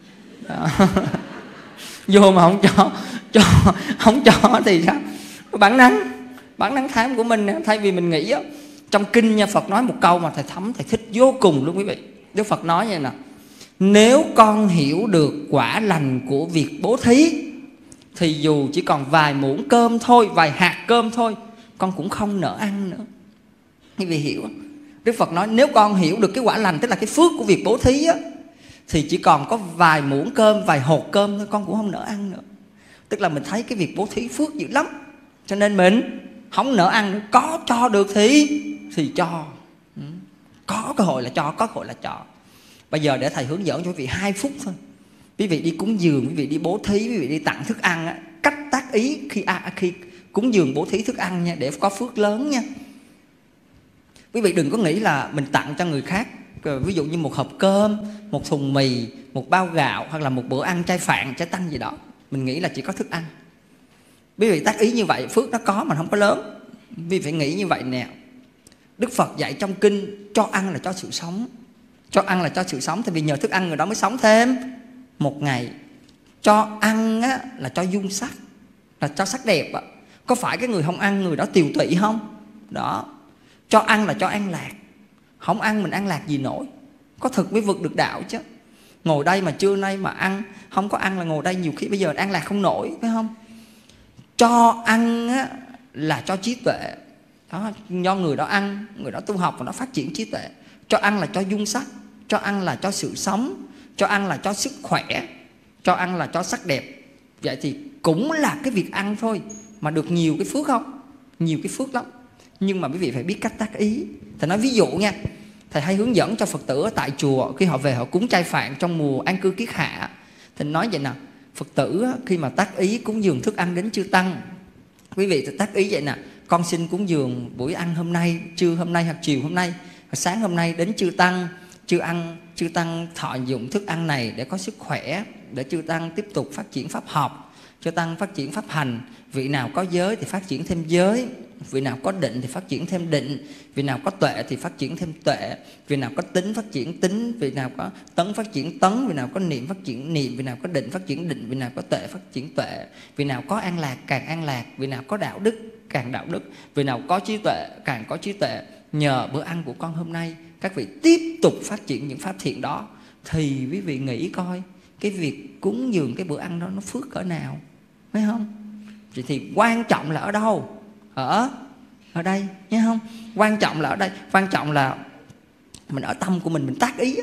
Vô mà không cho, cho không cho thì sao? Bản năng, bản năng tham của mình. Thay vì mình nghĩ á, trong kinh nha, Phật nói một câu mà thầy thấm, thầy thích vô cùng luôn quý vị. Đức Phật nói như này nè: nếu con hiểu được quả lành của việc bố thí thì dù chỉ còn vài muỗng cơm thôi, vài hạt cơm thôi, con cũng không nỡ ăn nữa. Quý vị hiểu không? Đức Phật nói nếu con hiểu được cái quả lành, tức là cái phước của việc bố thí á, thì chỉ còn có vài muỗng cơm, vài hột cơm thôi, con cũng không nỡ ăn nữa. Tức là mình thấy cái việc bố thí phước dữ lắm, cho nên mình không nỡ ăn nữa. Có cho được thì thì cho, có cơ hội là cho, có cơ hội là cho. Bây giờ để thầy hướng dẫn cho quý vị hai phút thôi. Quý vị đi cúng dường, quý vị đi bố thí, quý vị đi tặng thức ăn á, cách tác ý khi à, khi cúng dường bố thí thức ăn nha, để có phước lớn nha. Quý vị đừng có nghĩ là mình tặng cho người khác, ví dụ như một hộp cơm, một thùng mì, một bao gạo, hoặc là một bữa ăn chay phạn, chay tăng gì đó, mình nghĩ là chỉ có thức ăn. Quý vị tác ý như vậy, phước nó có mà không có lớn. Quý vị phải nghĩ như vậy nè. Đức Phật dạy trong kinh cho ăn là cho sự sống. Cho ăn là cho sự sống, thì vì nhờ thức ăn người đó mới sống thêm một ngày. Cho ăn á, là cho dung sắc, là cho sắc đẹp á. Có phải cái người không ăn người đó tiều tụy không? Đó. Cho ăn là cho an lạc. Không ăn mình an lạc gì nổi. Có thực mới vực được đạo chứ. Ngồi đây mà trưa nay mà ăn, không có ăn là ngồi đây nhiều khi bây giờ an lạc không nổi, phải không? Cho ăn á, là cho trí tuệ. Đó, do người đó ăn, người đó tu học và nó phát triển trí tuệ. Cho ăn là cho dung sắc, cho ăn là cho sự sống, cho ăn là cho sức khỏe, cho ăn là cho sắc đẹp, Vậy thì cũng là cái việc ăn thôi mà được nhiều cái phước không? Nhiều cái phước lắm. Nhưng mà quý vị phải biết cách tác ý. Thầy nói ví dụ nha, thầy hay hướng dẫn cho Phật tử ở tại chùa khi họ về họ cúng chay phạn trong mùa an cư kiết hạ. Thầy nói vậy nè, Phật tử khi mà tác ý cúng dường thức ăn đến chư tăng, quý vị tác ý vậy nè: con xin cúng dường buổi ăn hôm nay, trưa hôm nay hoặc chiều hôm nay hoặc sáng hôm nay đến chư tăng, chư ăn chư tăng thọ dụng thức ăn này để có sức khỏe, để chư tăng tiếp tục phát triển pháp học, chư tăng phát triển pháp hành. Vị nào có giới thì phát triển thêm giới, vị nào có định thì phát triển thêm định, vị nào có tuệ thì phát triển thêm tuệ, vị nào có tính phát triển tính, vị nào có tấn phát triển tấn, vị nào có niệm phát triển niệm, vị nào có định phát triển định, vị nào có tuệ phát triển tuệ, vị nào có an lạc càng an lạc, vị nào có đạo đức càng đạo đức, vị nào có trí tuệ càng có trí tuệ. Nhờ bữa ăn của con hôm nay, các vị tiếp tục phát triển những pháp thiện đó. Thì quý vị nghĩ coi, cái việc cúng dường cái bữa ăn đó nó phước cỡ nào, phải không? Vậy thì quan trọng là ở đâu? Ở ở đây, nhớ không? Quan trọng là ở đây, quan trọng là mình ở tâm của mình, mình tác ý.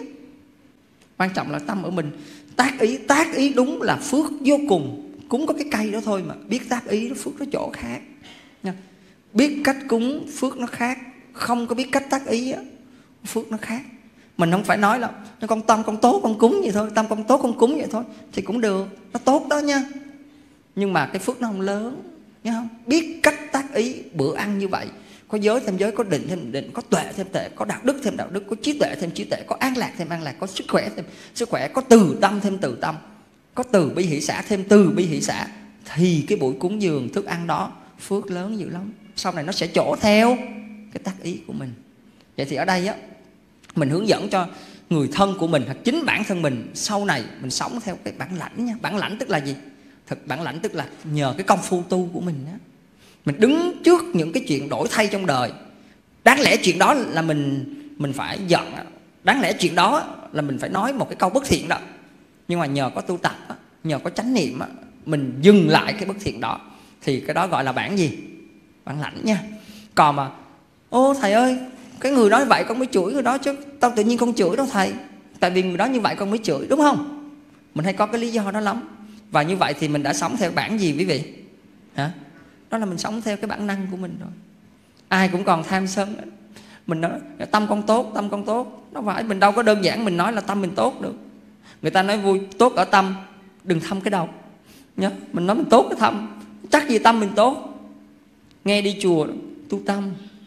Quan trọng là tâm ở mình tác ý, tác ý đúng là phước vô cùng. Cúng có cái cây đó thôi mà biết tác ý nó phước nó chỗ khác nha. Biết cách cúng phước nó khác, không có biết cách tác ý phước nó khác. Mình không phải nói là con tâm con tốt con cúng vậy thôi, tâm con tốt con cúng vậy thôi thì cũng được, nó tốt đó nha. Nhưng mà cái phước nó không lớn, nhớ không? Biết cách tác ý bữa ăn như vậy, có giới thêm giới, có định thêm định, có tuệ thêm tuệ, có đạo đức thêm đạo đức, có trí tuệ thêm trí tuệ, có an lạc thêm an lạc, có sức khỏe thêm sức khỏe, có từ tâm thêm từ tâm, có từ bi hỷ xã thêm từ bi hỷ xã, thì cái buổi cúng dường thức ăn đó phước lớn dữ lắm. Sau này nó sẽ trổ theo cái tác ý của mình. Vậy thì ở đây á, mình hướng dẫn cho người thân của mình hoặc chính bản thân mình sau này mình sống theo cái bản lãnh nha. Bản lãnh tức là gì? Thực bản lãnh tức là nhờ cái công phu tu của mình á, mình đứng trước những cái chuyện đổi thay trong đời. Đáng lẽ chuyện đó là mình mình phải giận, đáng lẽ chuyện đó là mình phải nói một cái câu bất thiện đó. Nhưng mà nhờ có tu tập, nhờ có chánh niệm, mình dừng lại cái bất thiện đó. Thì cái đó gọi là bản gì? Bản lãnh nha. Còn mà ô thầy ơi, cái người nói vậy con mới chửi người đó chứ, tao tự nhiên con chửi đâu thầy, tại vì người đó như vậy con mới chửi, đúng không? Mình hay có cái lý do đó lắm. Và như vậy thì mình đã sống theo bản gì quý vị? Hả? Đó là mình sống theo cái bản năng của mình rồi. Ai cũng còn tham sân. Mình nói tâm con tốt, tâm con tốt. Nó phải, mình đâu có đơn giản mình nói là tâm mình tốt được. Người ta nói vui, tốt ở tâm, đừng thăm cái đầu nhá. Mình nói mình tốt cái tâm, chắc gì tâm mình tốt. Nghe đi chùa tu tâm,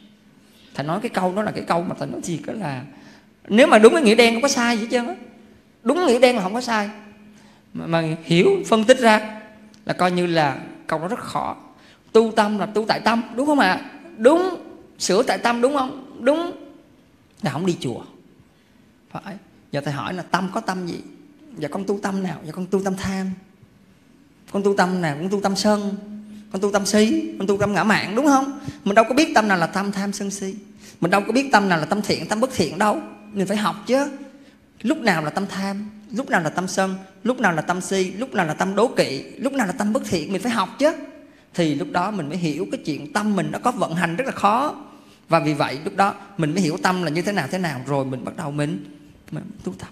thầy nói cái câu đó là cái câu mà thầy nói gì đó là nếu mà đúng cái nghĩa đen không có sai gì hết trơn á. Đúng nghĩa đen là không có sai, mà, mà hiểu phân tích ra là coi như là câu đó rất khó. Tu tâm là tu tại tâm, đúng không ạ? À? Đúng, sửa tại tâm, đúng không? Đúng là không đi chùa. Phải. Giờ thầy hỏi là tâm có tâm gì? Giờ con tu tâm nào? Giờ con tu tâm tham, con tu tâm nào? Con tu tâm sân, con tu tâm si, con tu tâm ngã mạn, đúng không? Mình đâu có biết tâm nào là tâm tham sân si, mình đâu có biết tâm nào là tâm thiện, tâm bất thiện đâu. Mình phải học chứ. Lúc nào là tâm tham, lúc nào là tâm sân, lúc nào là tâm si, lúc nào là tâm đố kỵ, lúc nào là tâm bất thiện, mình phải học chứ. Thì lúc đó mình mới hiểu cái chuyện tâm mình nó có vận hành rất là khó. Và vì vậy lúc đó mình mới hiểu tâm là như thế nào thế nào, rồi mình bắt đầu mình, mình tu tập.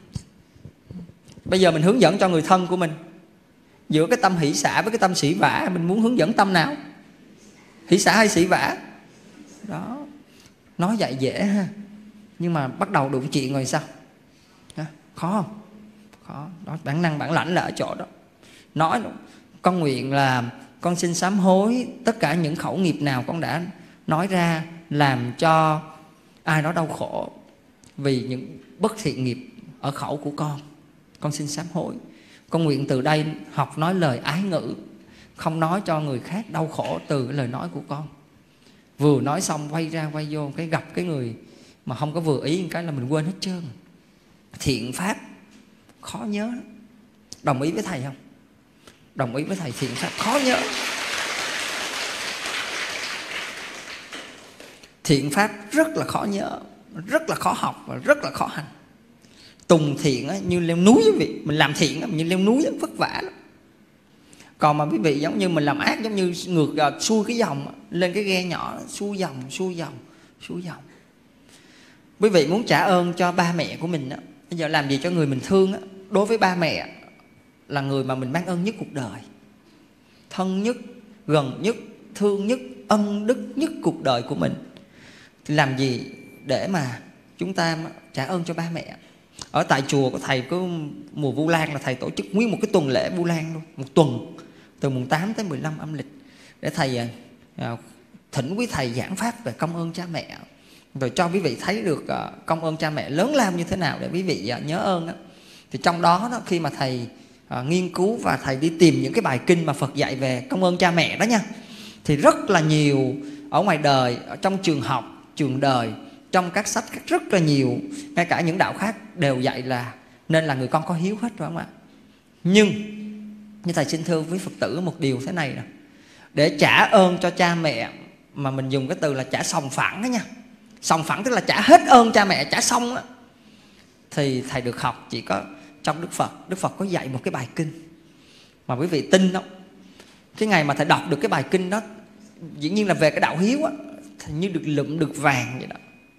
Bây giờ mình hướng dẫn cho người thân của mình, giữa cái tâm hỷ xả với cái tâm sỉ vả, mình muốn hướng dẫn tâm nào? Hỷ xả hay sỉ vả? Đó. Nói vậy dễ ha, nhưng mà bắt đầu đụng chuyện rồi sao? Khó không? Khó. Đó, bản năng bản lãnh là ở chỗ đó. Nói con nguyện là con xin sám hối tất cả những khẩu nghiệp nào con đã nói ra làm cho ai đó đau khổ vì những bất thiện nghiệp ở khẩu của con. Con xin sám hối. Con nguyện từ đây học nói lời ái ngữ, không nói cho người khác đau khổ từ cái lời nói của con. Vừa nói xong quay ra quay vô, cái gặp cái người mà không có vừa ý cái là mình quên hết trơn. Thiện pháp khó nhớ. Đồng ý với thầy không? Đồng ý với thầy, thiện pháp khó nhớ. Thiện pháp rất là khó nhớ, rất là khó học và rất là khó hành. Tùng thiện á, như leo núi quý vị. Mình làm thiện á, như leo núi á, vất vả lắm. Còn mà quý vị giống như mình làm ác, giống như ngược uh, xuôi cái dòng á, lên cái ghe nhỏ, xuôi dòng, xuôi dòng, xuôi dòng. Quý vị muốn trả ơn cho ba mẹ của mình á, bây giờ làm gì cho người mình thương á. Đối với ba mẹ là người mà mình mang ơn nhất cuộc đời. thân nhất, gần nhất, thương nhất, ân đức nhất cuộc đời của mình. Thì làm gì để mà chúng ta trả ơn cho ba mẹ? Ở tại chùa của thầy có mùa Vu Lan là thầy tổ chức nguyên một cái tuần lễ Vu Lan luôn, một tuần từ mùng tám tới mười lăm âm lịch, để thầy à, thỉnh quý thầy giảng pháp về công ơn cha mẹ, rồi cho quý vị thấy được à, công ơn cha mẹ lớn lao như thế nào để quý vị à, nhớ ơn đó. Thì trong đó, đó khi mà thầy à, nghiên cứu và thầy đi tìm những cái bài kinh mà Phật dạy về công ơn cha mẹ đó nha, thì rất là nhiều ở ngoài đời, ở trong trường học, trường đời, trong các sách rất là nhiều, ngay cả những đạo khác đều dạy là nên là người con có hiếu hết, phải không ạ? Nhưng như thầy xin thưa với Phật tử một điều thế này nè, để trả ơn cho cha mẹ mà mình dùng cái từ là trả sòng phẳng đó nha, sòng phẳng tức là trả hết ơn cha mẹ, trả xong đó, thì thầy được học chỉ có trong Đức Phật. Đức Phật có dạy một cái bài kinh mà quý vị tin không? Cái ngày mà thầy đọc được cái bài kinh đó, dĩ nhiên là về cái đạo hiếu á, thì như được lụm được vàng vậy đó.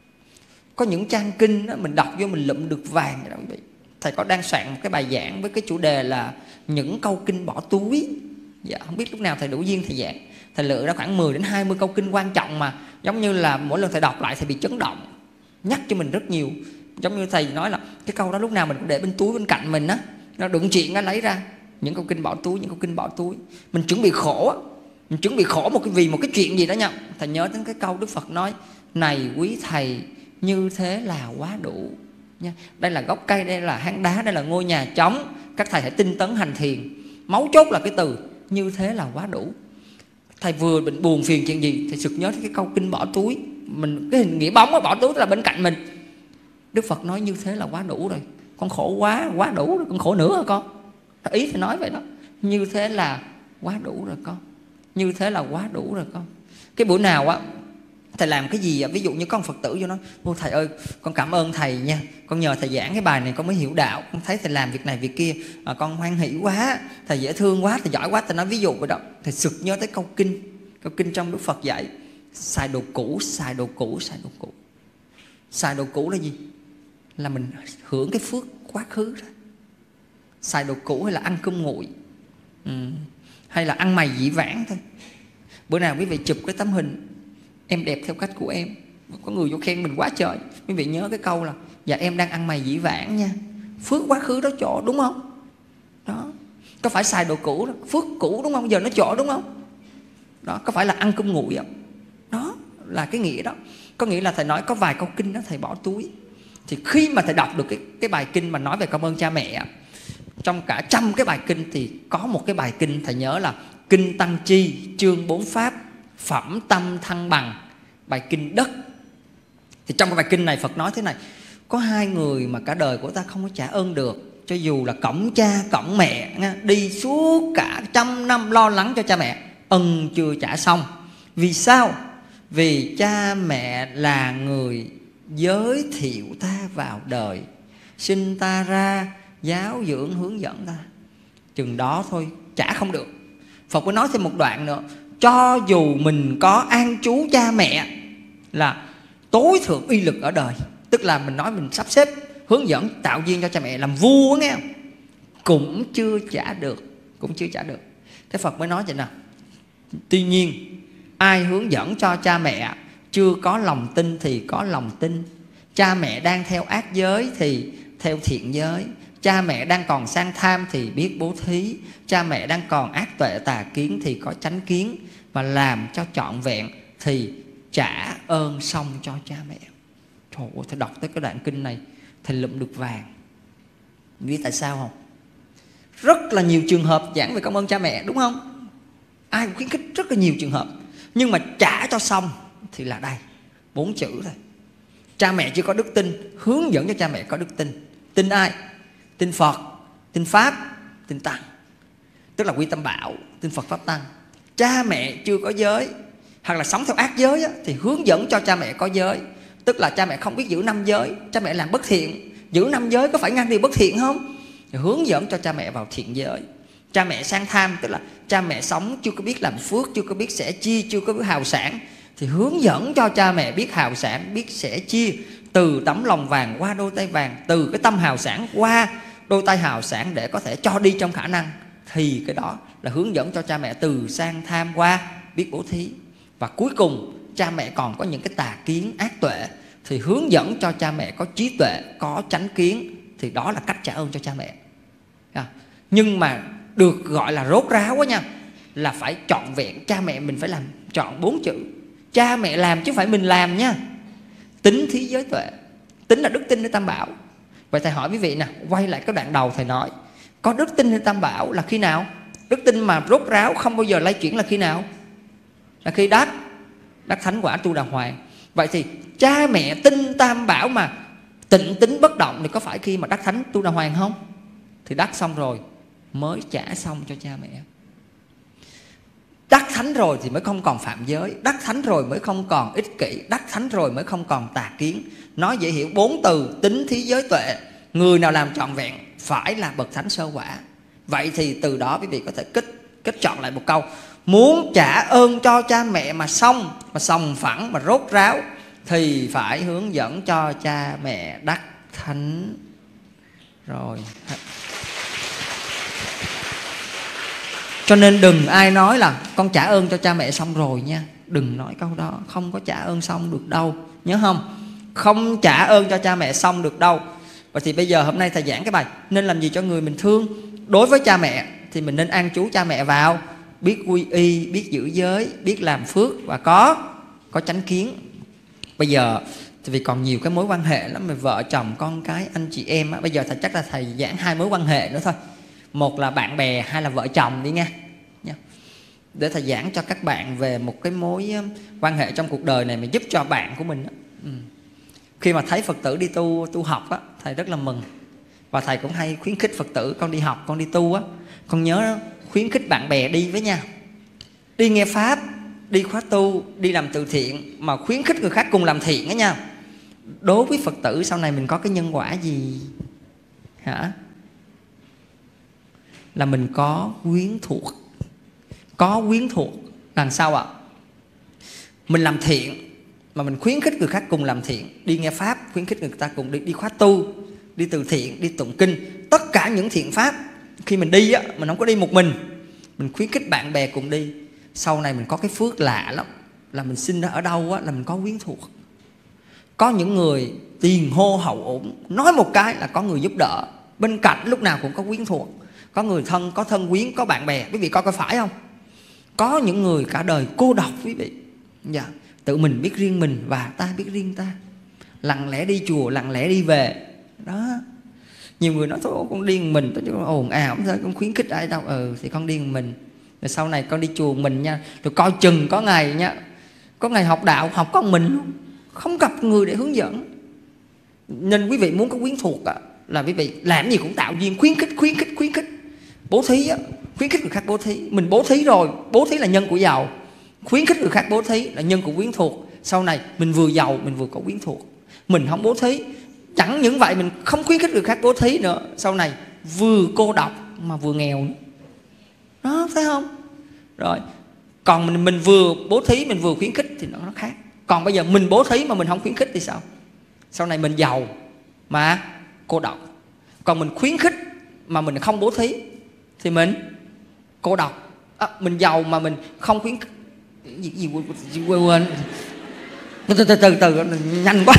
Có những trang kinh đó, mình đọc vô mình lụm được vàng vậy đó quý vị. Thầy có đang soạn một cái bài giảng với cái chủ đề là những câu kinh bỏ túi. Dạ, không biết lúc nào thầy đủ duyên thầy giảng. Thầy lựa ra khoảng mười đến hai mươi câu kinh quan trọng mà giống như là mỗi lần thầy đọc lại thầy bị chấn động, nhắc cho mình rất nhiều. Giống như thầy nói là cái câu đó lúc nào mình cũng để bên túi bên cạnh mình á, nó đụng chuyện nó lấy ra. Những câu kinh bỏ túi, những câu kinh bỏ túi. Mình chuẩn bị khổ á, mình chuẩn bị khổ một cái vì một cái chuyện gì đó nha. Thầy nhớ đến cái câu Đức Phật nói: này quý thầy, như thế là quá đủ nha. Đây là gốc cây, đây là hang đá, đây là ngôi nhà trống, các thầy hãy tinh tấn hành thiền. Máu chốt là cái từ như thế là quá đủ. Thầy vừa bệnh buồn phiền chuyện gì thầy sực nhớ đến cái câu kinh bỏ túi. Mình cái hình nghĩa bóng đó, bỏ túi là bên cạnh mình. Đức Phật nói như thế là quá đủ rồi, con khổ quá, quá đủ rồi, con khổ nữa hả con? Ý thầy nói vậy đó, như thế là quá đủ rồi con, như thế là quá đủ rồi con. Cái bữa nào á thầy làm cái gì, ví dụ như có một Phật tử vô nói: ô thầy ơi, con cảm ơn thầy nha, con nhờ thầy giảng cái bài này con mới hiểu đạo, con thấy thầy làm việc này việc kia, à, con hoan hỷ quá, thầy dễ thương quá, thầy giỏi quá. Thầy nói ví dụ vậy đó, thầy sực nhớ tới câu kinh, câu kinh trong Đức Phật dạy: xài đồ cũ, xài đồ cũ, xài đồ cũ. Xài đồ cũ là gì? Là mình hưởng cái phước quá khứ rồi. Xài đồ cũ hay là ăn cơm nguội, ừ. hay là ăn mày dĩ vãng thôi. Bữa nào quý vị chụp cái tấm hình em đẹp theo cách của em, có người vô khen mình quá trời, quý vị nhớ cái câu là dạ em đang ăn mày dĩ vãng nha, phước quá khứ đó chỗ, đúng không? Đó, có phải xài đồ cũ đó, phước cũ đúng không? Giờ nó chỗ đúng không? Đó, có phải là ăn cơm nguội không? Đó là cái nghĩa đó. Có nghĩa là thầy nói có vài câu kinh đó thầy bỏ túi. Thì khi mà thầy đọc được cái, cái bài kinh mà nói về cảm ơn cha mẹ, trong cả trăm cái bài kinh thì có một cái bài kinh thầy nhớ là Kinh Tăng Chi, chương bốn pháp, phẩm tâm thăng bằng, bài kinh đất. Thì trong cái bài kinh này Phật nói thế này: có hai người mà cả đời của ta không có trả ơn được, cho dù là cõng cha cõng mẹ, đi suốt cả trăm năm lo lắng cho cha mẹ, ân chưa trả xong. Vì sao? Vì cha mẹ là người giới thiệu ta vào đời, sinh ta ra, giáo dưỡng hướng dẫn ta, chừng đó thôi trả không được. Phật mới nói thêm một đoạn nữa: cho dù mình có an trú cha mẹ là tối thượng uy lực ở đời, tức là mình nói mình sắp xếp hướng dẫn tạo duyên cho cha mẹ làm vua nghe không? Cũng chưa trả được, cũng chưa trả được. Cái Phật mới nói vậy nè: tuy nhiên ai hướng dẫn cho cha mẹ chưa có lòng tin thì có lòng tin. Cha mẹ đang theo ác giới thì theo thiện giới. Cha mẹ đang còn sang tham thì biết bố thí. Cha mẹ đang còn ác tuệ tà kiến thì có chánh kiến. Và làm cho trọn vẹn thì trả ơn xong cho cha mẹ. Trời ơi, thầy đọc tới cái đoạn kinh này thầy lụm được vàng. Biết tại sao không? Rất là nhiều trường hợp giảng về cảm ơn cha mẹ, đúng không? Ai cũng khuyến khích rất là nhiều trường hợp. Nhưng mà trả cho xong thì là đây, bốn chữ thôi. Cha mẹ chưa có đức tin, hướng dẫn cho cha mẹ có đức tin. Tin ai? Tin Phật, tin Pháp, tin Tăng. Tức là Quy Tâm Bảo, tin Phật Pháp Tăng. Cha mẹ chưa có giới hoặc là sống theo ác giới á, thì hướng dẫn cho cha mẹ có giới. Tức là cha mẹ không biết giữ năm giới, cha mẹ làm bất thiện. Giữ năm giới có phải ngăn điều bất thiện không? Thì hướng dẫn cho cha mẹ vào thiện giới. Cha mẹ sang tham, tức là cha mẹ sống chưa có biết làm phước, chưa có biết sẻ chia, chưa có biết hào sản, thì hướng dẫn cho cha mẹ biết hào sản, biết sẻ chia, từ tấm lòng vàng qua đôi tay vàng, từ cái tâm hào sản qua đôi tay hào sản để có thể cho đi trong khả năng, thì cái đó là hướng dẫn cho cha mẹ từ sang tham qua biết bố thí. Và cuối cùng cha mẹ còn có những cái tà kiến ác tuệ thì hướng dẫn cho cha mẹ có trí tuệ, có chánh kiến, thì đó là cách trả ơn cho cha mẹ. Nhưng mà được gọi là rốt ráo quá nha, là phải trọn vẹn. Cha mẹ mình phải làm trọn bốn chữ. Cha mẹ làm chứ phải mình làm nha. Tín thí giới tuệ. Tín là đức tin nơi Tam Bảo. Vậy thầy hỏi quý vị nè, quay lại cái đoạn đầu thầy nói, có đức tin nơi Tam Bảo là khi nào? Đức tin mà rốt ráo không bao giờ lay chuyển là khi nào? Là khi đắc đắc thánh quả tu đà hoàng. Vậy thì cha mẹ tin Tam Bảo mà tịnh tín bất động thì có phải khi mà đắc thánh tu đà hoàng không? Thì đắc xong rồi mới trả xong cho cha mẹ. Đắc thánh rồi thì mới không còn phạm giới, đắc thánh rồi mới không còn ích kỷ, đắc thánh rồi mới không còn tà kiến. Nói dễ hiểu, bốn từ tín thí giới tuệ, người nào làm trọn vẹn phải là bậc thánh sơ quả. Vậy thì từ đó quý vị có thể kết kết chọn lại một câu: muốn trả ơn cho cha mẹ mà xong, mà sòng phẳng, mà rốt ráo thì phải hướng dẫn cho cha mẹ đắc thánh. Rồi. Cho nên đừng ai nói là con trả ơn cho cha mẹ xong rồi nha. Đừng nói câu đó, không có trả ơn xong được đâu. Nhớ không? Không trả ơn cho cha mẹ xong được đâu. Vậy thì bây giờ hôm nay thầy giảng cái bài nên làm gì cho người mình thương. Đối với cha mẹ thì mình nên an trú cha mẹ vào, biết quy y, biết giữ giới, biết làm phước và có có chánh kiến. Bây giờ thì vì còn nhiều cái mối quan hệ lắm, mà vợ chồng, con cái, anh chị em á. Bây giờ thầy chắc là thầy giảng hai mối quan hệ nữa thôi. Một là bạn bè, hai là vợ chồng đi nha. Để thầy giảng cho các bạn về một cái mối quan hệ trong cuộc đời này mà giúp cho bạn của mình. Ừ. Khi mà thấy Phật tử đi tu tu học á, thầy rất là mừng. Và thầy cũng hay khuyến khích Phật tử, con đi học, con đi tu á, con nhớ khuyến khích bạn bè đi với nhau. Đi nghe Pháp, đi khóa tu, đi làm từ thiện, mà khuyến khích người khác cùng làm thiện á nha. Đối với Phật tử sau này mình có cái nhân quả gì? Hả? Là mình có quyến thuộc. Có quyến thuộc làm sao ạ? Mình làm thiện mà mình khuyến khích người khác cùng làm thiện. Đi nghe Pháp, khuyến khích người ta cùng đi, đi khóa tu, đi từ thiện, đi tụng kinh. Tất cả những thiện pháp, khi mình đi á, mình không có đi một mình, mình khuyến khích bạn bè cùng đi. Sau này mình có cái phước lạ lắm, là mình sinh ra ở đâu á, là mình có quyến thuộc. Có những người tiền hô hậu ổn, nói một cái là có người giúp đỡ. Bên cạnh lúc nào cũng có quyến thuộc. Có người thân, có thân quyến, có bạn bè. Quý vị coi coi phải không? Có những người cả đời cô độc quý vị. Dạ. Tự mình biết riêng mình và ta biết riêng ta. Lặng lẽ đi chùa, lặng lẽ đi về. Đó. Nhiều người nói thôi con đi một mình, tôi chứ ồn ào, không con khuyến khích ai đâu. Ừ thì con đi một mình. Rồi sau này con đi chùa mình nha. Rồi coi chừng có ngày nha, có ngày học đạo, học có một mình luôn, không gặp người để hướng dẫn. Nên quý vị muốn có quyến thuộc à, là quý vị làm gì cũng tạo duyên, khuyến khích, khuyến khích, khuyến khích. Bố thí á, khuyến khích người khác bố thí. Mình bố thí rồi, bố thí là nhân của giàu. Khuyến khích người khác bố thí là nhân của quyến thuộc. Sau này mình vừa giàu, mình vừa có quyến thuộc. Mình không bố thí, chẳng những vậy mình không khuyến khích người khác bố thí nữa, sau này vừa cô độc mà vừa nghèo nữa. Đó, thấy không? Rồi, còn mình, mình vừa bố thí, mình vừa khuyến khích thì nó, nó khác. Còn bây giờ mình bố thí mà mình không khuyến khích thì sao? Sau này mình giàu mà cô độc. Còn mình khuyến khích mà mình không bố thí thì mình cô độc. À, mình giàu mà mình không khuyến khích gì, gì quên quên từ từ từ từ nhanh quá.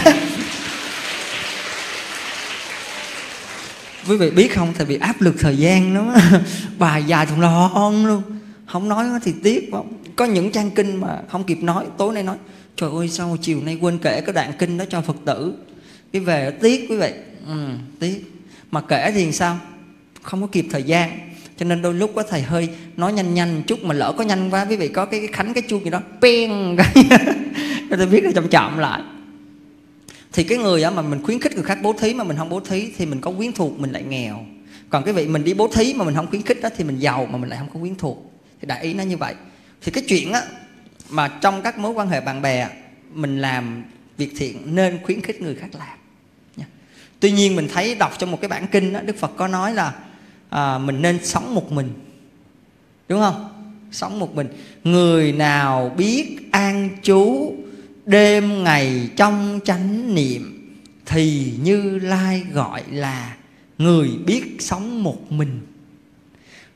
Quý vị biết không, thầy bị áp lực thời gian đó. Bài dài thùng lon luôn, không nói thì tiếc. Có những trang kinh mà không kịp nói, tối nay nói trời ơi sao chiều nay quên kể cái đoạn kinh đó cho Phật tử. Cái về tiếc quý vị. Ừ, tiếc. Mà kể thì sao? Không có kịp thời gian. Cho nên đôi lúc có thầy hơi nói nhanh nhanh chút, mà lỡ có nhanh quá quý vị có cái, cái khánh cái chuông gì đó peng cái tôi biết là chậm chậm lại. Thì cái người đó mà mình khuyến khích người khác bố thí mà mình không bố thí thì mình có quyến thuộc, mình lại nghèo. Còn cái vị mình đi bố thí mà mình không khuyến khích đó thì mình giàu mà mình lại không có quyến thuộc. Thì đại ý nó như vậy. Thì cái chuyện á mà trong các mối quan hệ bạn bè mình làm việc thiện nên khuyến khích người khác làm. Tuy nhiên mình thấy đọc trong một cái bản kinh đó, Đức Phật có nói là à, mình nên sống một mình, đúng không? Sống một mình. Người nào biết an trú đêm ngày trong chánh niệm thì Như Lai gọi là người biết sống một mình.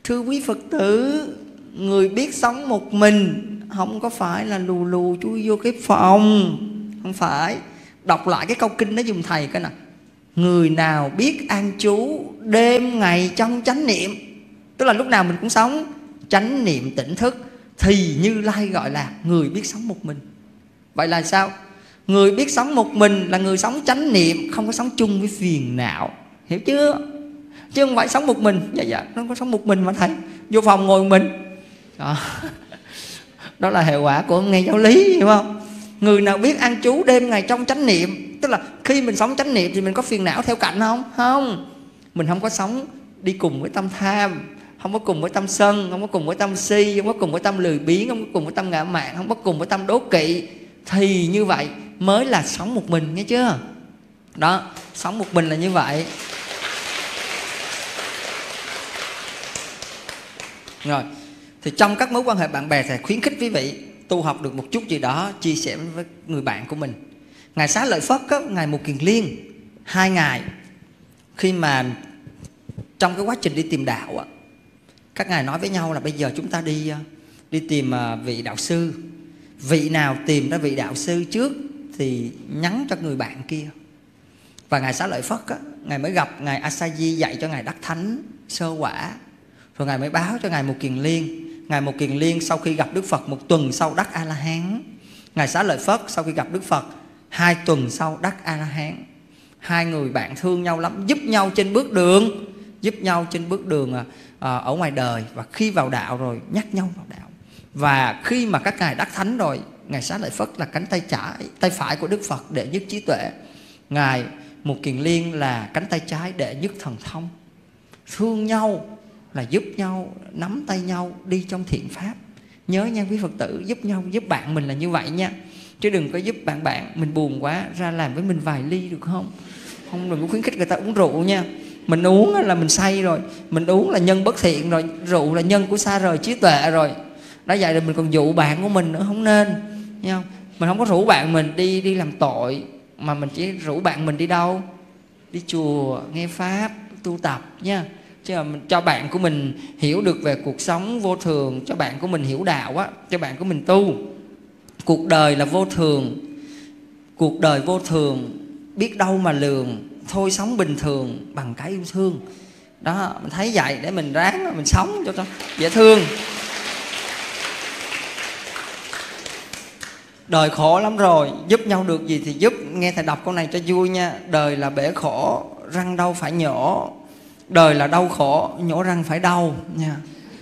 Thưa quý Phật tử, người biết sống một mình không có phải là lù lù chui vô cái phòng. Không phải. Đọc lại cái câu kinh đó giùm thầy cái nào. Người nào biết an trú đêm ngày trong chánh niệm, tức là lúc nào mình cũng sống chánh niệm tỉnh thức, thì Như Lai gọi là người biết sống một mình. Vậy là sao? Người biết sống một mình là người sống chánh niệm, không có sống chung với phiền não. Hiểu chưa? Chứ không phải sống một mình. Dạ dạ, nó có sống một mình mà thầy. Vô phòng ngồi một mình. Đó, đó là hệ quả của nghe giáo lý, hiểu không? Người nào biết an trú đêm ngày trong chánh niệm, tức là khi mình sống chánh niệm thì mình có phiền não theo cạnh không? Không. Mình không có sống đi cùng với tâm tham, không có cùng với tâm sân, không có cùng với tâm si, không có cùng với tâm lười biếng, không có cùng với tâm ngã mạn, không có cùng với tâm đố kỵ. Thì như vậy mới là sống một mình, nghe chưa? Đó, sống một mình là như vậy. Rồi, thì trong các mối quan hệ bạn bè thì khuyến khích quý vị tu học được một chút gì đó, chia sẻ với người bạn của mình. Ngài Xá Lợi Phất á, Ngài Một Kiền Liên, hai ngài khi mà trong cái quá trình đi tìm đạo á, các ngài nói với nhau là bây giờ chúng ta đi đi tìm vị đạo sư. Vị nào tìm ra vị đạo sư trước thì nhắn cho người bạn kia. Và Ngài Xá Lợi Phất á, Ngài mới gặp Ngài A Sa Di dạy cho Ngài đắc thánh sơ quả. Rồi Ngài mới báo cho Ngài Một Kiền Liên. Ngài Một Kiền Liên sau khi gặp Đức Phật một tuần sau đắc A-la-hán. Ngài Xá Lợi Phất sau khi gặp Đức Phật hai tuần sau đắc A-la-hán. Hai người bạn thương nhau lắm, giúp nhau trên bước đường, giúp nhau trên bước đường à, ở ngoài đời. Và khi vào đạo rồi nhắc nhau vào đạo. Và khi mà các ngài đắc thánh rồi, Ngài Xá Lợi Phất là cánh tay trái, tay phải của Đức Phật đệ nhất trí tuệ. Ngài Một Kiền Liên là cánh tay trái đệ nhất thần thông. Thương nhau là giúp nhau, nắm tay nhau đi trong thiện pháp. Nhớ nha quý Phật tử, giúp nhau, giúp bạn mình là như vậy nha. Chứ đừng có giúp bạn bạn mình buồn quá ra làm với mình vài ly được không? Không, đừng có khuyến khích người ta uống rượu nha. Mình uống là mình say rồi, mình uống là nhân bất thiện rồi, rượu là nhân của xa rời trí tuệ rồi. Đó, vậy rồi mình còn dụ bạn của mình nữa, không nên, nghe không? Mình không có rủ bạn mình đi đi làm tội, mà mình chỉ rủ bạn mình đi đâu? Đi chùa, nghe pháp, tu tập nha. Chứ mà mình cho bạn của mình hiểu được về cuộc sống vô thường, cho bạn của mình hiểu đạo á, cho bạn của mình tu. Cuộc đời là vô thường, cuộc đời vô thường, biết đâu mà lường, thôi sống bình thường bằng cái yêu thương. Đó, mình thấy vậy để mình ráng mình sống cho, cho dễ thương. Đời khổ lắm rồi, giúp nhau được gì thì giúp. Nghe thầy đọc câu này cho vui nha. Đời là bể khổ, răng đâu phải nhổ. Đời là đau khổ, nhổ răng phải đau nha.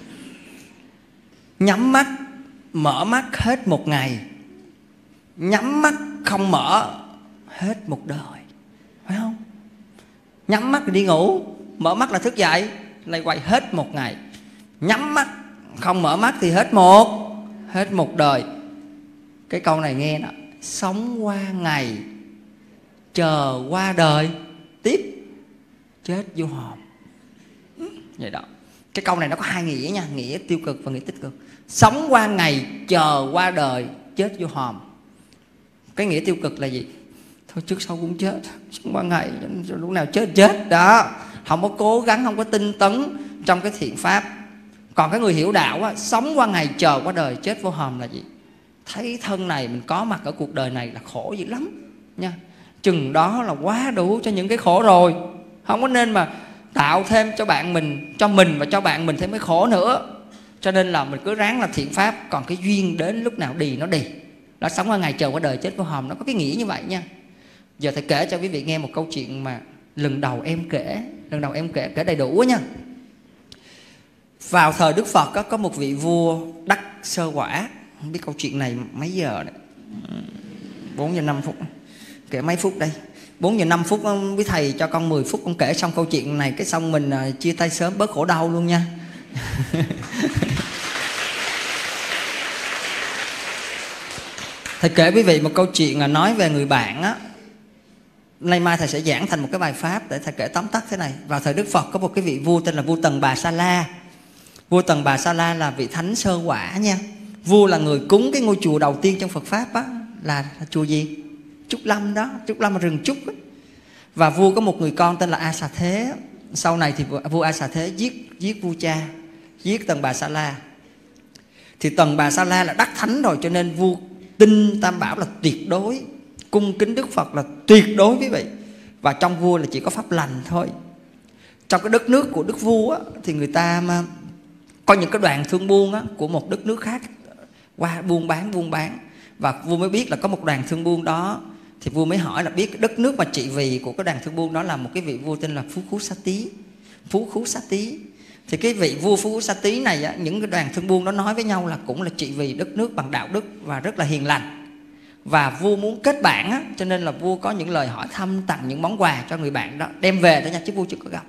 Nhắm mắt, mở mắt hết một ngày. Nhắm mắt không mở hết một đời. Phải không? Nhắm mắt thì đi ngủ, mở mắt là thức dậy, lại quay hết một ngày. Nhắm mắt không mở mắt thì hết một Hết một đời. Cái câu này nghe nè, sống qua ngày, chờ qua đời, tiếp chết vô hồn. Vậy đó. Cái câu này nó có hai nghĩa nha, nghĩa tiêu cực và nghĩa tích cực. Sống qua ngày, chờ qua đời, chết vô hồn. Cái nghĩa tiêu cực là gì? Thôi trước sau cũng chết, sống qua ngày, lúc nào chết chết. Đó, không có cố gắng, không có tinh tấn trong cái thiện pháp. Còn cái người hiểu đạo á, sống qua ngày, chờ qua đời, chết vô hồn là gì? Thấy thân này mình có mặt ở cuộc đời này là khổ dữ lắm nha. Chừng đó là quá đủ cho những cái khổ rồi. Không có nên mà tạo thêm cho bạn mình, cho mình và cho bạn mình thêm cái khổ nữa. Cho nên là mình cứ ráng là thiện pháp. Còn cái duyên đến lúc nào đi nó đi. Đó, sống qua ngày chờ qua đời chết vô hồn, nó có cái nghĩa như vậy nha. Giờ thầy kể cho quý vị nghe một câu chuyện mà lần đầu em kể. Lần đầu em kể, kể đầy đủ nha. Vào thời Đức Phật có, có một vị vua đắc sơ quả. Không biết câu chuyện này mấy giờ đấy, bốn giờ năm phút. Kể mấy phút đây, bốn giờ năm phút. Với thầy cho con mười phút con kể xong câu chuyện này, cái xong mình uh, chia tay sớm bớt khổ đau luôn nha. Thầy kể quý vị một câu chuyện là nói về người bạn á. Nay mai thầy sẽ giảng thành một cái bài pháp để thầy kể tóm tắt thế này. Vào thời Đức Phật có một cái vị vua tên là vua Tần Bà Sa La. Vua Tần Bà Sa La là vị thánh sơ quả nha. Vua là người cúng cái ngôi chùa đầu tiên trong Phật Pháp á, là, là chùa gì? Trúc Lâm đó, Trúc Lâm là rừng trúc ấy. Và vua có một người con tên là A Xà Thế. Sau này thì vua A Xà Thế giết giết vua cha, giết Tần Bà Sa La. Thì Tần Bà Sa La là đắc thánh rồi, cho nên vua tin Tam Bảo là tuyệt đối, cung kính Đức Phật là tuyệt đối quý vị. Và trong vua là chỉ có pháp lành thôi. Trong cái đất nước của đức vua á, thì người ta mà có những cái đoàn thương buôn á, của một đất nước khác qua buôn bán buôn bán và vua mới biết là có một đoàn thương buôn đó. Thì vua mới hỏi là biết cái đất nước mà trị vì của cái đoàn thương buôn đó là một cái vị vua tên là Phú Khú Xá Tý. Phú Khú Xá Tý. Thì cái vị vua Phú Khú Xá Tý này á, những cái đoàn thương buôn đó nói với nhau là cũng là trị vì đất nước bằng đạo đức và rất là hiền lành. Và vua muốn kết bạn á, cho nên là vua có những lời hỏi thăm, tặng những món quà cho người bạn đó, đem về đó nha, chứ vua chưa có gặp.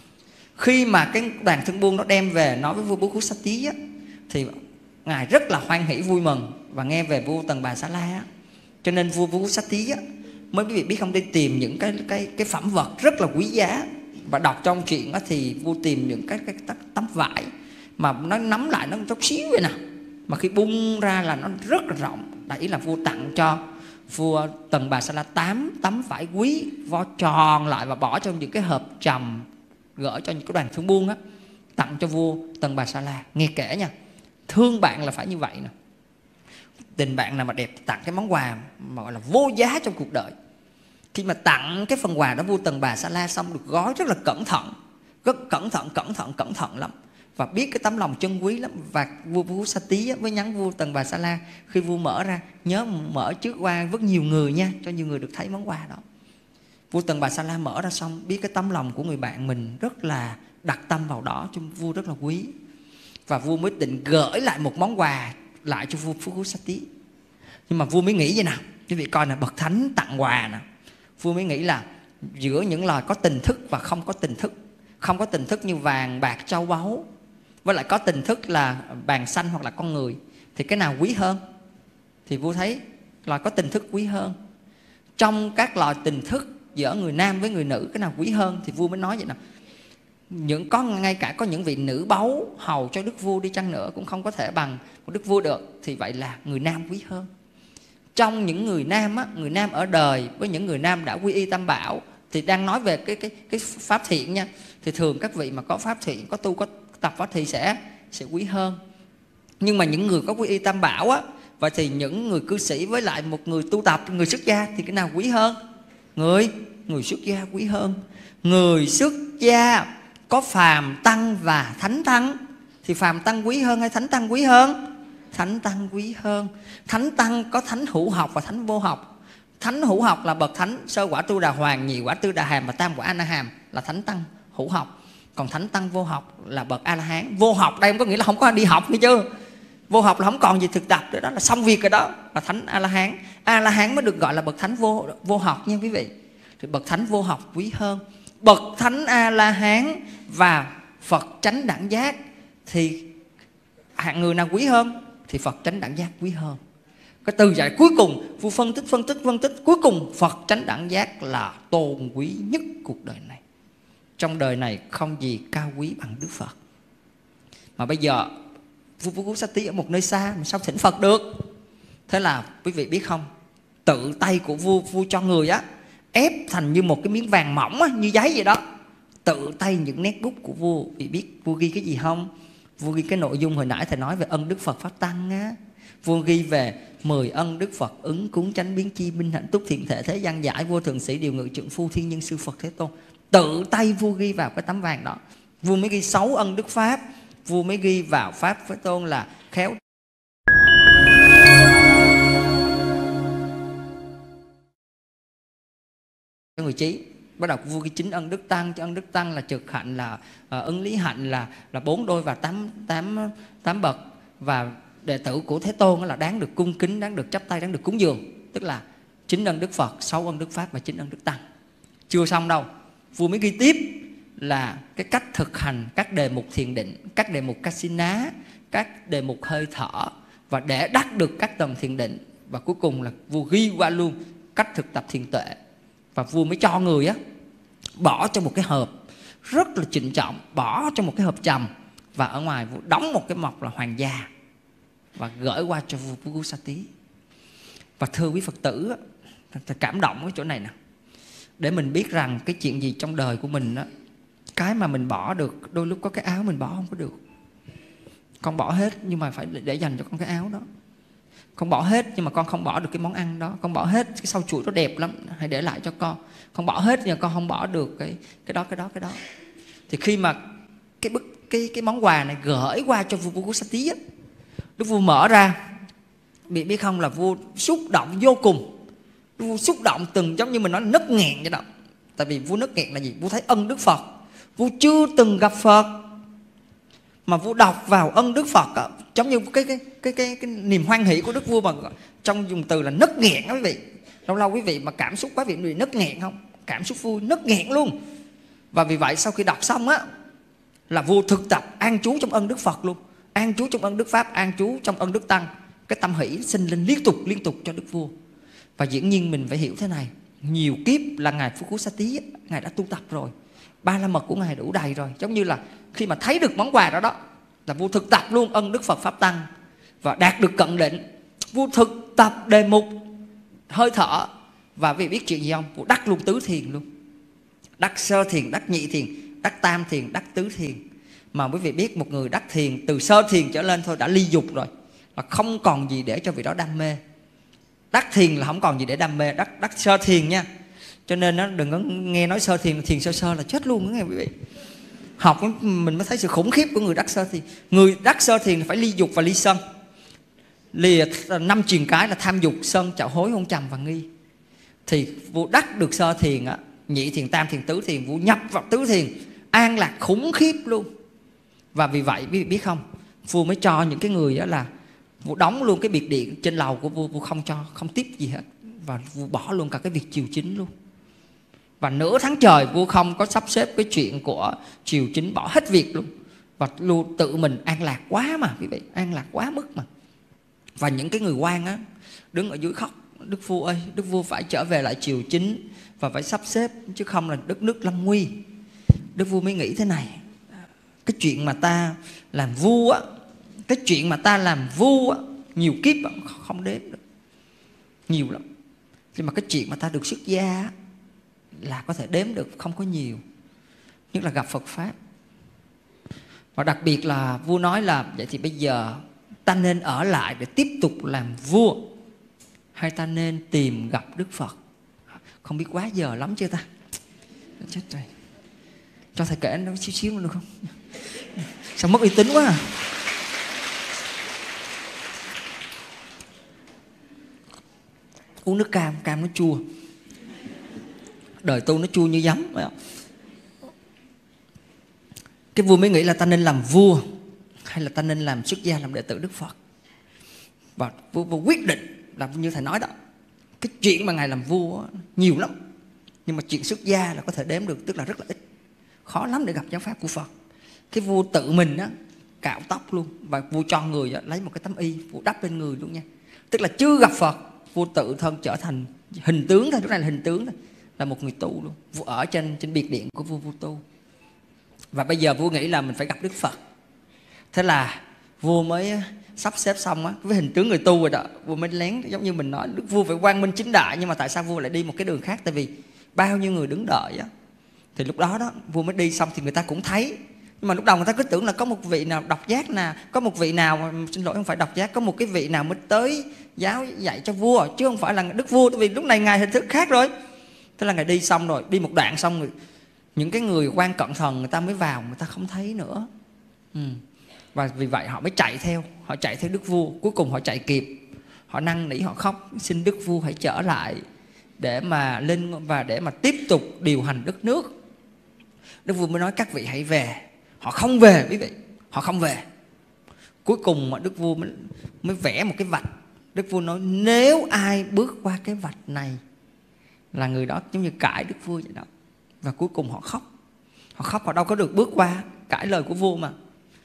Khi mà cái đoàn thương buôn đó đem về nói với vua Phú Khú Xá Tý á, thì ngài rất là hoan hỷ vui mừng và nghe về vua Tần Bà Sa La á. Cho nên vua Phú Khú Xá Tý á, mới quý vị biết không, đi tìm những cái cái cái phẩm vật rất là quý giá. Và đọc trong truyện á, thì vua tìm những cái, cái tấm vải mà nó nắm lại nó chút xíu vậy nè, mà khi bung ra là nó rất là rộng. Đại ý là vua tặng cho vua Tần Bà Sa La tám tấm vải quý, vo tròn lại và bỏ trong những cái hộp trầm, gửi cho những cái đoàn thương buôn á, tặng cho vua Tần Bà Sa La. Nghe kể nha, thương bạn là phải như vậy nè. Tình bạn nào mà đẹp tặng cái món quà mà gọi là vô giá trong cuộc đời. Khi mà tặng cái phần quà đó, vua Tần Bà Sa La xong được gói rất là cẩn thận, rất cẩn thận, cẩn thận, cẩn thận lắm, và biết cái tấm lòng chân quý lắm. Và vua Phú Xá Tý với nhắn vua Tần Bà Sa La, khi vua mở ra nhớ mở trước qua rất nhiều người nha, cho nhiều người được thấy món quà đó. Vua Tần Bà Sa La mở ra xong biết cái tấm lòng của người bạn mình rất là đặt tâm vào đó, cho vua rất là quý. Và vua mới định gửi lại một món quà lại cho vua Phú Xá Tý. Nhưng mà vua mới nghĩ vậy nào, quý vị coi nè, bậc thánh tặng quà nè. Vua mới nghĩ là giữa những loài có tình thức và không có tình thức. Không có tình thức như vàng, bạc, châu báu, với lại có tình thức là bàn xanh hoặc là con người, thì cái nào quý hơn? Thì vua thấy loài có tình thức quý hơn. Trong các loài tình thức giữa người nam với người nữ, cái nào quý hơn? Thì vua mới nói vậy nào, những có ngay cả có những vị nữ báu hầu cho đức vua đi chăng nữa cũng không có thể bằng một đức vua được, thì vậy là người nam quý hơn. Trong những người nam á, người nam ở đời với những người nam đã quy y Tam Bảo, thì đang nói về cái cái cái pháp thiện nha, thì thường các vị mà có pháp thiện, có tu, có tập pháp thì sẽ sẽ quý hơn. Nhưng mà những người có quy y Tam Bảo á, vậy thì những người cư sĩ với lại một người tu tập, người xuất gia, thì cái nào quý hơn? Người người xuất gia quý hơn. Người xuất gia có phàm tăng và thánh tăng, thì phàm tăng quý hơn hay thánh tăng quý hơn? Thánh tăng quý hơn. Thánh tăng có thánh hữu học và thánh vô học. Thánh hữu học là bậc thánh sơ quả Tu Đà Hoàng, nhị quả Tư Đà Hàm và tam quả A Na Hàm, là thánh tăng hữu học. Còn thánh tăng vô học là bậc A La Hán. Vô học đây không có nghĩa là không có đi học nghe chưa? Vô học là không còn gì thực tập nữa, đó là xong việc rồi, đó là thánh A La Hán. A La Hán mới được gọi là bậc thánh vô vô học nha quý vị. Thì bậc thánh vô học quý hơn. Bậc thánh A La Hán và Phật chánh đẳng giác, thì hạng người nào quý hơn? Thì Phật chánh đẳng giác quý hơn. Cái từ giải cuối cùng vua phân tích phân tích phân tích cuối cùng Phật chánh đẳng giác là tôn quý nhất cuộc đời này. Trong đời này không gì cao quý bằng Đức Phật. Mà bây giờ vua Phú Xá Tý ở một nơi xa mà sao thỉnh Phật được? Thế là quý vị biết không, tự tay của vua vua cho người á ép thành như một cái miếng vàng mỏng á, như giấy vậy đó. Tự tay những nét bút của vua. Vì biết vua ghi cái gì không? Vua ghi cái nội dung hồi nãy thầy nói về ân Đức Phật Pháp Tăng á. Vua ghi về mười ân Đức Phật ứng cúng chánh biến chi minh hạnh túc thiện thể thế gian giải vô thượng sĩ điều ngự trượng phu thiên nhân sư Phật Thế Tôn. Tự tay vua ghi vào cái tấm vàng đó. Vua mới ghi sáu ân Đức Pháp. Vua mới ghi vào Pháp Thế Tôn là khéo người trí. Bắt đầu vua ghi chín ân Đức Tăng. Ân Đức Tăng là trực hạnh, là uh, ứng lý hạnh, là là bốn đôi và tám tám tám bậc. Và đệ tử của Thế Tôn là đáng được cung kính, đáng được chắp tay, đáng được cúng dường. Tức là chín ân Đức Phật, sáu ân Đức Pháp và chín ân Đức Tăng. Chưa xong đâu, vua mới ghi tiếp là cái cách thực hành các đề mục thiền định, các đề mục Kasina, các đề mục hơi thở, và để đắc được các tầng thiền định. Và cuối cùng là vua ghi qua luôn cách thực tập thiền tuệ. Và vua mới cho người á bỏ trong một cái hộp rất là trịnh trọng, bỏ trong một cái hộp trầm, và ở ngoài vua đóng một cái mộc là hoàng gia và gửi qua cho vua Phú Xá Tý. Và thưa quý Phật tử, thật cảm động cái chỗ này nè, để mình biết rằng cái chuyện gì trong đời của mình á, cái mà mình bỏ được, đôi lúc có cái áo mình bỏ không có được, con bỏ hết nhưng mà phải để dành cho con cái áo đó. Con bỏ hết nhưng mà con không bỏ được cái món ăn đó. Con bỏ hết cái sâu chuỗi nó đẹp lắm, hãy để lại cho con. Con bỏ hết nhưng mà con không bỏ được cái cái đó cái đó cái đó. Thì khi mà cái bức cái cái món quà này gửi qua cho vua Vukusati á, Đức vua mở ra, biết biết không, là vua xúc động vô cùng. Đức vua xúc động từng giống như mình nói nấc nghẹn vậy đó. Tại vì vua nấc nghẹn là gì? Vua thấy ân Đức Phật. Vua chưa từng gặp Phật mà vua đọc vào ân Đức Phật đó, giống như cái cái cái cái, cái niềm hoan hỷ của Đức vua, mà trong dùng từ là nấc nghẹn đó quý vị. Lâu lâu quý vị mà cảm xúc quá vị bị nấc nghẹn không? Cảm xúc vui nấc nghẹn luôn. Và vì vậy sau khi đọc xong á, là vua thực tập an trú trong ân Đức Phật luôn, an trú trong ân Đức Pháp, an trú trong ân Đức Tăng. Cái tâm hỷ sinh lên liên tục liên tục cho Đức vua. Và dĩ nhiên mình phải hiểu thế này, nhiều kiếp là ngài Vukusati, ngài đã tu tập rồi, ba la mật của ngài đủ đầy rồi. Giống như là khi mà thấy được món quà đó đó, là vua thực tập luôn ân Đức Phật Pháp Tăng và đạt được cận định. Vua thực tập đề mục hơi thở. Và vì biết chuyện gì không? Vua đắc luôn tứ thiền luôn. Đắc sơ thiền, đắc nhị thiền, đắc tam thiền, đắc tứ thiền. Mà quý vị biết một người đắc thiền từ sơ thiền trở lên thôi đã ly dục rồi, là không còn gì để cho vị đó đam mê. Đắc thiền là không còn gì để đam mê. Đắc, đắc sơ thiền nha. Cho nên nó đừng có nghe nói sơ thiền, thiền sơ sơ là chết luôn đó nghe quý vị. Học mình mới thấy sự khủng khiếp của người đắc sơ thiền. Người đắc sơ thiền phải ly dục và ly sân. Ly năm truyền cái là tham dục, sân, chạo hối, hôn trầm và nghi. Thì vua đắc được sơ thiền á, nhị thiền, tam thiền, tứ thiền, vua nhập vào tứ thiền, an lạc khủng khiếp luôn. Và vì vậy biết, biết không, vua mới cho những cái người đó là vua đóng luôn cái biệt điện trên lầu của vua, vua không cho, không tiếp gì hết. Và vua bỏ luôn cả cái việc triều chính luôn. Và nửa tháng trời vua không có sắp xếp cái chuyện của triều chính, bỏ hết việc luôn. Và luôn tự mình an lạc quá mà quý vị, an lạc quá mức mà. Và những cái người quan á đứng ở dưới khóc, Đức vua ơi, Đức vua phải trở về lại triều chính và phải sắp xếp, chứ không là đất nước lâm nguy. Đức vua mới nghĩ thế này, cái chuyện mà ta làm vua á, cái chuyện mà ta làm vua á, nhiều kiếp á, không đếm được, nhiều lắm. Nhưng mà cái chuyện mà ta được xuất gia á, là có thể đếm được, không có nhiều. Nhất là gặp Phật Pháp. Và đặc biệt là vua nói là vậy thì bây giờ ta nên ở lại để tiếp tục làm vua, hay ta nên tìm gặp Đức Phật? Không biết quá giờ lắm chưa ta? Chết rồi. Cho thầy kể nó xíu xíu được không? Sao mất uy tín quá à? Uống nước cam, cam nó chua. Đời tu nó chua như giấm, phải không? Cái vua mới nghĩ là ta nên làm vua hay là ta nên làm xuất gia, làm đệ tử Đức Phật. Và vua, vua quyết định là như thầy nói đó, cái chuyện mà ngài làm vua nhiều lắm, nhưng mà chuyện xuất gia là có thể đếm được, tức là rất là ít, khó lắm để gặp giáo pháp của Phật. Cái vua tự mình á cạo tóc luôn, và vua cho người á, lấy một cái tấm y vua đắp lên người luôn nha. Tức là chưa gặp Phật, vua tự thân trở thành hình tướng thôi, lúc này là hình tướng thôi, là một người tu luôn. Vua ở trên trên biệt điện của vua vua tu. Và bây giờ vua nghĩ là mình phải gặp Đức Phật. Thế là vua mới sắp xếp xong á, với hình tướng người tu rồi đó, vua mới lén, giống như mình nói, Đức vua phải quang minh chính đại. Nhưng mà tại sao vua lại đi một cái đường khác? Tại vì bao nhiêu người đứng đợi á. Thì lúc đó đó vua mới đi xong thì người ta cũng thấy. Nhưng mà lúc đầu người ta cứ tưởng là có một vị nào độc giác nè, có một vị nào, xin lỗi không phải độc giác, có một cái vị nào mới tới giáo dạy cho vua, chứ không phải là Đức vua. Tại vì lúc này ngài hình thức khác rồi. Thế là ngài đi xong rồi, đi một đoạn xong rồi, những cái người quan cận thần người ta mới vào, người ta không thấy nữa. ừ. Và vì vậy họ mới chạy theo, họ chạy theo Đức vua. Cuối cùng họ chạy kịp, họ năn nỉ, họ khóc, xin Đức vua hãy trở lại để mà lên và để mà tiếp tục điều hành đất nước. Đức vua mới nói các vị hãy về. Họ không về quý vị, họ không về. Cuối cùng mà Đức vua mới, mới vẽ một cái vạch. Đức vua nói nếu ai bước qua cái vạch này là người đó giống như cãi Đức vua vậy đó. Và cuối cùng họ khóc. Họ khóc, họ đâu có được bước qua, cãi lời của vua mà.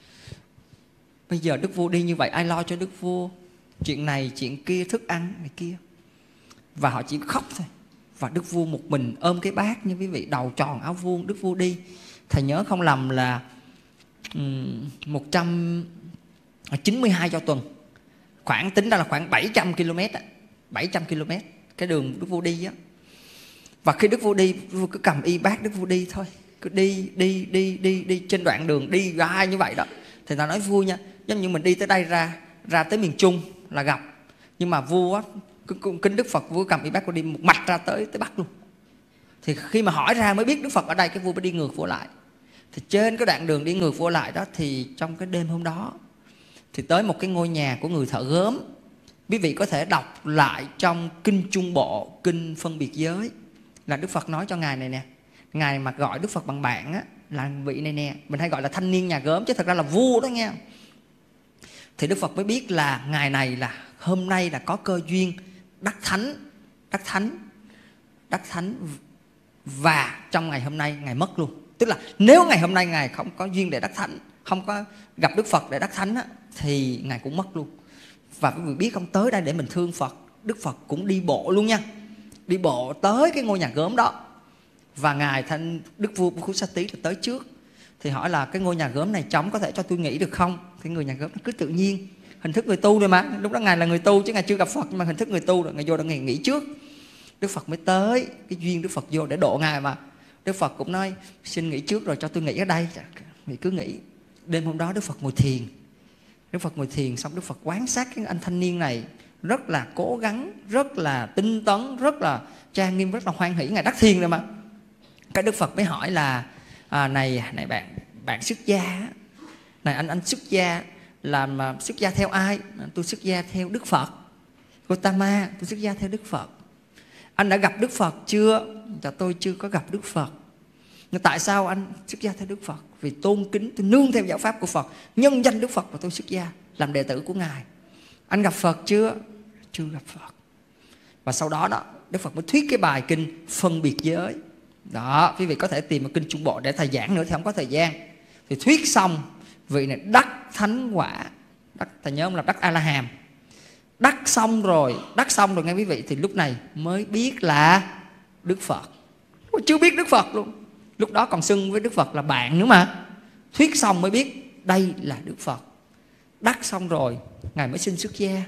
Bây giờ Đức vua đi như vậy, ai lo cho Đức vua? Chuyện này, chuyện kia, thức ăn này kia. Và họ chỉ khóc thôi. Và Đức vua một mình ôm cái bát như quý vị, đầu tròn áo vuông, Đức vua đi. Thầy nhớ không lầm là um, một trăm chín mươi hai cho tuần. Khoảng tính ra là khoảng bảy trăm ki lô mét á, bảy trăm ki lô mét cái đường Đức vua đi á. Và khi Đức vua đi, Đức vua cứ cầm y bát Đức vua đi thôi. Cứ đi, đi, đi, đi, đi trên đoạn đường đi ra như vậy đó. Thì ta nói vui nha, Giống như mình đi tới đây ra ra tới miền Trung là gặp, nhưng mà vua á, kính Đức Phật, vua cầm y bát của đi một mạch ra tới tới Bắc luôn. Thì khi mà hỏi ra mới biết Đức Phật ở đây, cái vua mới đi ngược vô lại. Thì trên cái đoạn đường đi ngược vô lại đó, thì trong cái đêm hôm đó thì tới một cái ngôi nhà của người thợ gốm. Quý vị có thể đọc lại trong kinh Trung Bộ, kinh phân biệt giới, là Đức Phật nói cho ngài này nè. Ngài mà gọi Đức Phật bằng bạn á, là vị này nè, mình hay gọi là thanh niên nhà gốm, chứ thật ra là vua đó nghe. Thì Đức Phật mới biết là ngài này là hôm nay là có cơ duyên đắc thánh, đắc thánh, đắc thánh và trong ngày hôm nay ngài mất luôn. Tức là nếu ngày hôm nay ngài không có duyên để đắc thánh, không có gặp Đức Phật để đắc thánh á, thì ngài cũng mất luôn. Và quý vị biết không, tới đây để mình thương Phật, Đức Phật cũng đi bộ luôn nha, đi bộ tới cái ngôi nhà gốm đó. Và ngài thanh Đức vua Bukhussati là tới trước, thì hỏi là cái ngôi nhà gốm này trống, có thể cho tôi nghỉ được không? Thì người nhà gốm nó cứ tự nhiên, hình thức người tu rồi mà, lúc đó ngài là người tu chứ ngài chưa gặp Phật, nhưng mà hình thức người tu rồi, ngài vô đã ngài nghỉ trước. Đức Phật mới tới, cái duyên Đức Phật vô để độ ngài mà. Đức Phật cũng nói xin nghỉ trước rồi cho tôi nghỉ ở đây, nghỉ cứ nghỉ. Đêm hôm đó Đức Phật ngồi thiền, Đức Phật ngồi thiền xong Đức Phật quan sát cái anh thanh niên này rất là cố gắng, rất là tinh tấn, rất là trang nghiêm, rất là hoan hỷ, ngài đắc thiền rồi mà. Cái Đức Phật mới hỏi là à, này này bạn bạn xuất gia, này anh anh xuất gia làm xuất gia theo ai? Tôi xuất gia theo Đức Phật. Gotama, tôi xuất gia theo Đức Phật. Anh đã gặp Đức Phật chưa? Dạ tôi chưa có gặp Đức Phật. Nhưng tại sao anh xuất gia theo Đức Phật? Vì tôn kính, tôi nương theo giáo pháp của Phật, nhân danh Đức Phật mà tôi xuất gia làm đệ tử của ngài. Anh gặp Phật chưa? Chưa gặp Phật. Và sau đó đó Đức Phật mới thuyết cái bài kinh phân biệt giới. Đó, quý vị có thể tìm ở kinh Trung Bộ để thầy giảng nữa thì không có thời gian. Thì thuyết xong, vị này đắc thánh quả, đắc, thầy nhớ không, là đắc A-la-hàm. Đắc xong rồi, đắc xong rồi nghe quý vị, thì lúc này mới biết là Đức Phật. Chưa biết Đức Phật luôn. Lúc đó còn xưng với Đức Phật là bạn nữa mà. Thuyết xong mới biết đây là Đức Phật. Đắc xong rồi, ngài mới xin xuất gia.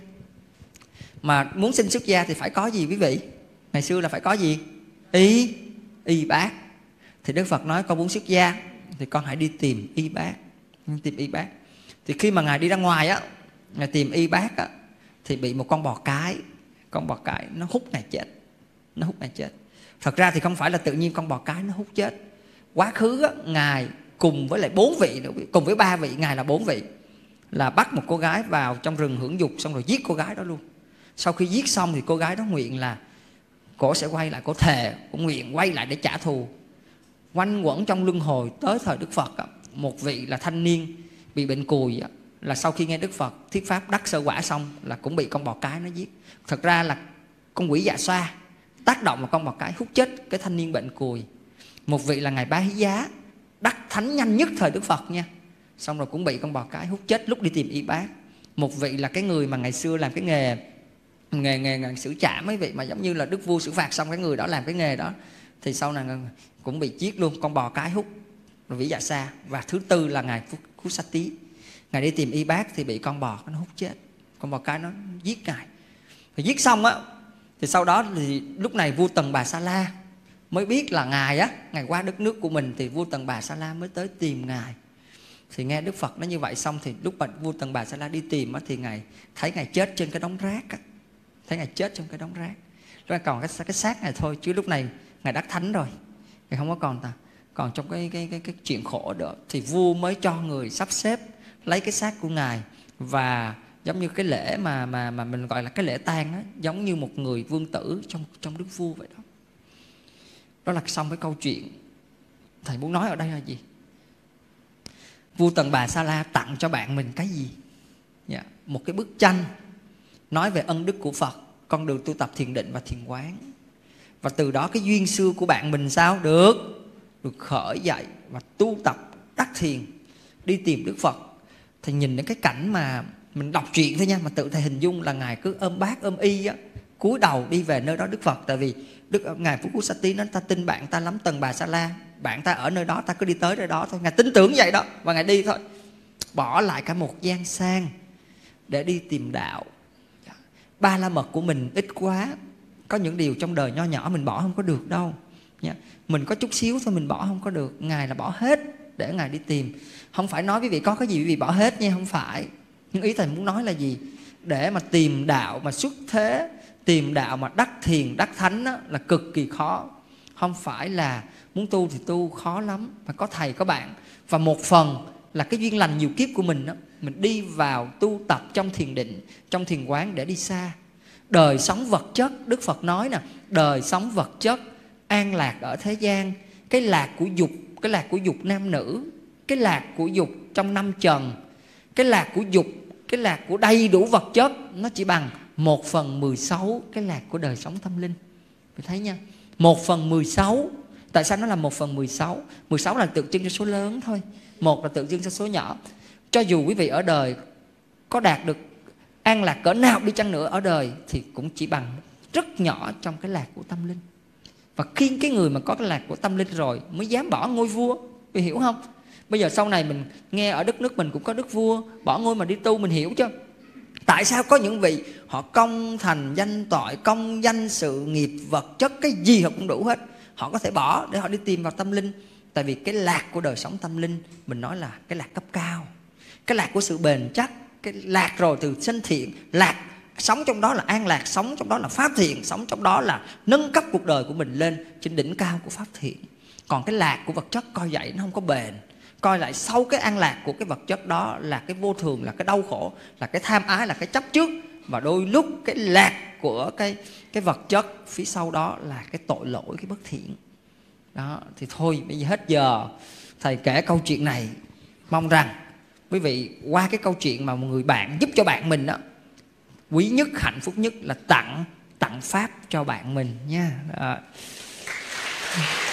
Mà muốn xin xuất gia thì phải có gì quý vị? Ngày xưa là phải có gì? Y, y bát. Thì Đức Phật nói con muốn xuất gia thì con hãy đi tìm y bát. Tìm y bát. Thì khi mà ngài đi ra ngoài á, ngài tìm y bát á, thì bị một con bò cái, con bò cái nó hút ngài chết, nó hút ngài chết. Thật ra thì không phải là tự nhiên con bò cái nó hút chết. Quá khứ á, ngài cùng với lại bốn vị nữa, cùng với ba vị, ngài là bốn vị, là bắt một cô gái vào trong rừng hưởng dục, xong rồi giết cô gái đó luôn. Sau khi giết xong thì cô gái đó nguyện là cổ sẽ quay lại, cổ thề, cổ nguyện quay lại để trả thù. Quanh quẩn trong luân hồi tới thời Đức Phật á, một vị là thanh niên bị bệnh cùi á, là sau khi nghe Đức Phật thuyết pháp đắc sơ quả xong là cũng bị con bò cái nó giết. Thật ra là con quỷ dạ xoa tác động vào con bò cái hút chết cái thanh niên bệnh cùi. Một vị là ngài Bá Hí Giá, đắc thánh nhanh nhất thời Đức Phật nha, xong rồi cũng bị con bò cái hút chết lúc đi tìm y bát. Một vị là cái người mà ngày xưa làm cái nghề nghề nghề, nghề xử trảm, mấy vị mà giống như là đức vua xử phạt xong cái người đó làm cái nghề đó thì sau này cũng bị giết luôn, con bò cái hút rồi vĩ dạ sa. Và thứ tư là ngài Bukhussati, ngài đi tìm y bát thì bị con bò nó hút chết, con bò cái nó giết ngài. Thì giết xong á thì sau đó thì lúc này vua Tần Bà Sa La mới biết là ngài á, ngài qua đất nước của mình, thì vua Tần Bà Sa La mới tới tìm ngài. Thì nghe Đức Phật nó như vậy xong thì lúc mà vua Tần Bà Sa La đi tìm á, thì ngài thấy ngài chết trên cái đống rác á, thấy ngài chết trong cái đống rác. Lúc còn cái, cái xác này thôi, chứ lúc này ngài đắc thánh rồi, ngài không có còn ta còn trong cái cái cái cái chuyện khổ đó. Thì vua mới cho người sắp xếp lấy cái xác của ngài, và giống như cái lễ mà mà mà mình gọi là cái lễ tang á, giống như một người vương tử trong trong đức vua vậy đó. Đó là xong cái câu chuyện. Thầy muốn nói ở đây là gì? Vua Tần Bà Sa La tặng cho bạn mình cái gì? Yeah. Một cái bức tranh nói về ân đức của Phật, con đường tu tập thiền định và thiền quán. Và từ đó cái duyên xưa của bạn mình sao? Được Được khởi dậy và tu tập đắc thiền, đi tìm Đức Phật. Thầy nhìn đến cái cảnh mà mình đọc truyện thôi nha, mà tự thầy hình dung là ngài cứ ôm bát ôm y á, cúi đầu đi về nơi đó Đức Phật. Tại vì Đức ngài Bukhussati nói ta tin bạn ta lắm Tần Bà Sa La, bạn ta ở nơi đó, ta cứ đi tới nơi đó thôi. Ngài tin tưởng vậy đó và ngài đi thôi, bỏ lại cả một gian sang để đi tìm đạo. Ba la mật của mình ít quá, có những điều trong đời nho nhỏ mình bỏ không có được đâu nha. Mình có chút xíu thôi mình bỏ không có được. Ngài là bỏ hết để ngài đi tìm. Không phải nói quý vị có cái gì quý vị bỏ hết nha, không phải. Nhưng ý thầy muốn nói là gì? Để mà tìm đạo mà xuất thế, tìm đạo mà đắc thiền đắc thánh á, là cực kỳ khó. Không phải là muốn tu thì tu, khó lắm. Mà có thầy có bạn. Và một phần là cái duyên lành nhiều kiếp của mình đó, mình đi vào tu tập trong thiền định, trong thiền quán để đi xa. Đời sống vật chất, Đức Phật nói nè, đời sống vật chất an lạc ở thế gian. Cái lạc của dục, cái lạc của dục nam nữ, cái lạc của dục trong năm trần, cái lạc của dục, cái lạc của đầy đủ vật chất, nó chỉ bằng một phần mười sáu cái lạc của đời sống tâm linh. Mình thấy nha, một phần mười sáu. Tại sao nó là một phần mười sáu? mười sáu là tượng trưng cho số lớn thôi, một là tượng trưng cho số nhỏ. Cho dù quý vị ở đời có đạt được an lạc cỡ nào đi chăng nữa ở đời, thì cũng chỉ bằng rất nhỏ trong cái lạc của tâm linh. Và khi cái người mà có cái lạc của tâm linh rồi mới dám bỏ ngôi vua. Vì hiểu không? Bây giờ sau này mình nghe ở đất nước mình cũng có đức vua, bỏ ngôi mà đi tu, mình hiểu chứ. Tại sao có những vị họ công thành danh toại, công danh sự nghiệp vật chất, cái gì họ cũng đủ hết, họ có thể bỏ để họ đi tìm vào tâm linh. Tại vì cái lạc của đời sống tâm linh mình nói là cái lạc cấp cao, cái lạc của sự bền chắc, cái lạc rồi từ sinh thiện, lạc sống trong đó là an lạc, sống trong đó là pháp thiện, sống trong đó là nâng cấp cuộc đời của mình lên trên đỉnh cao của pháp thiện. Còn cái lạc của vật chất coi vậy nó không có bền. Coi lại sau cái an lạc của cái vật chất đó là cái vô thường, là cái đau khổ, là cái tham ái, là cái chấp trước. Và đôi lúc cái lạc của cái, cái vật chất phía sau đó là cái tội lỗi, cái bất thiện. Đó, thì thôi bây giờ hết giờ thầy kể câu chuyện này. Mong rằng quý vị qua cái câu chuyện mà một người bạn giúp cho bạn mình đó, quý nhất, hạnh phúc nhất là tặng tặng pháp cho bạn mình nha. Đó.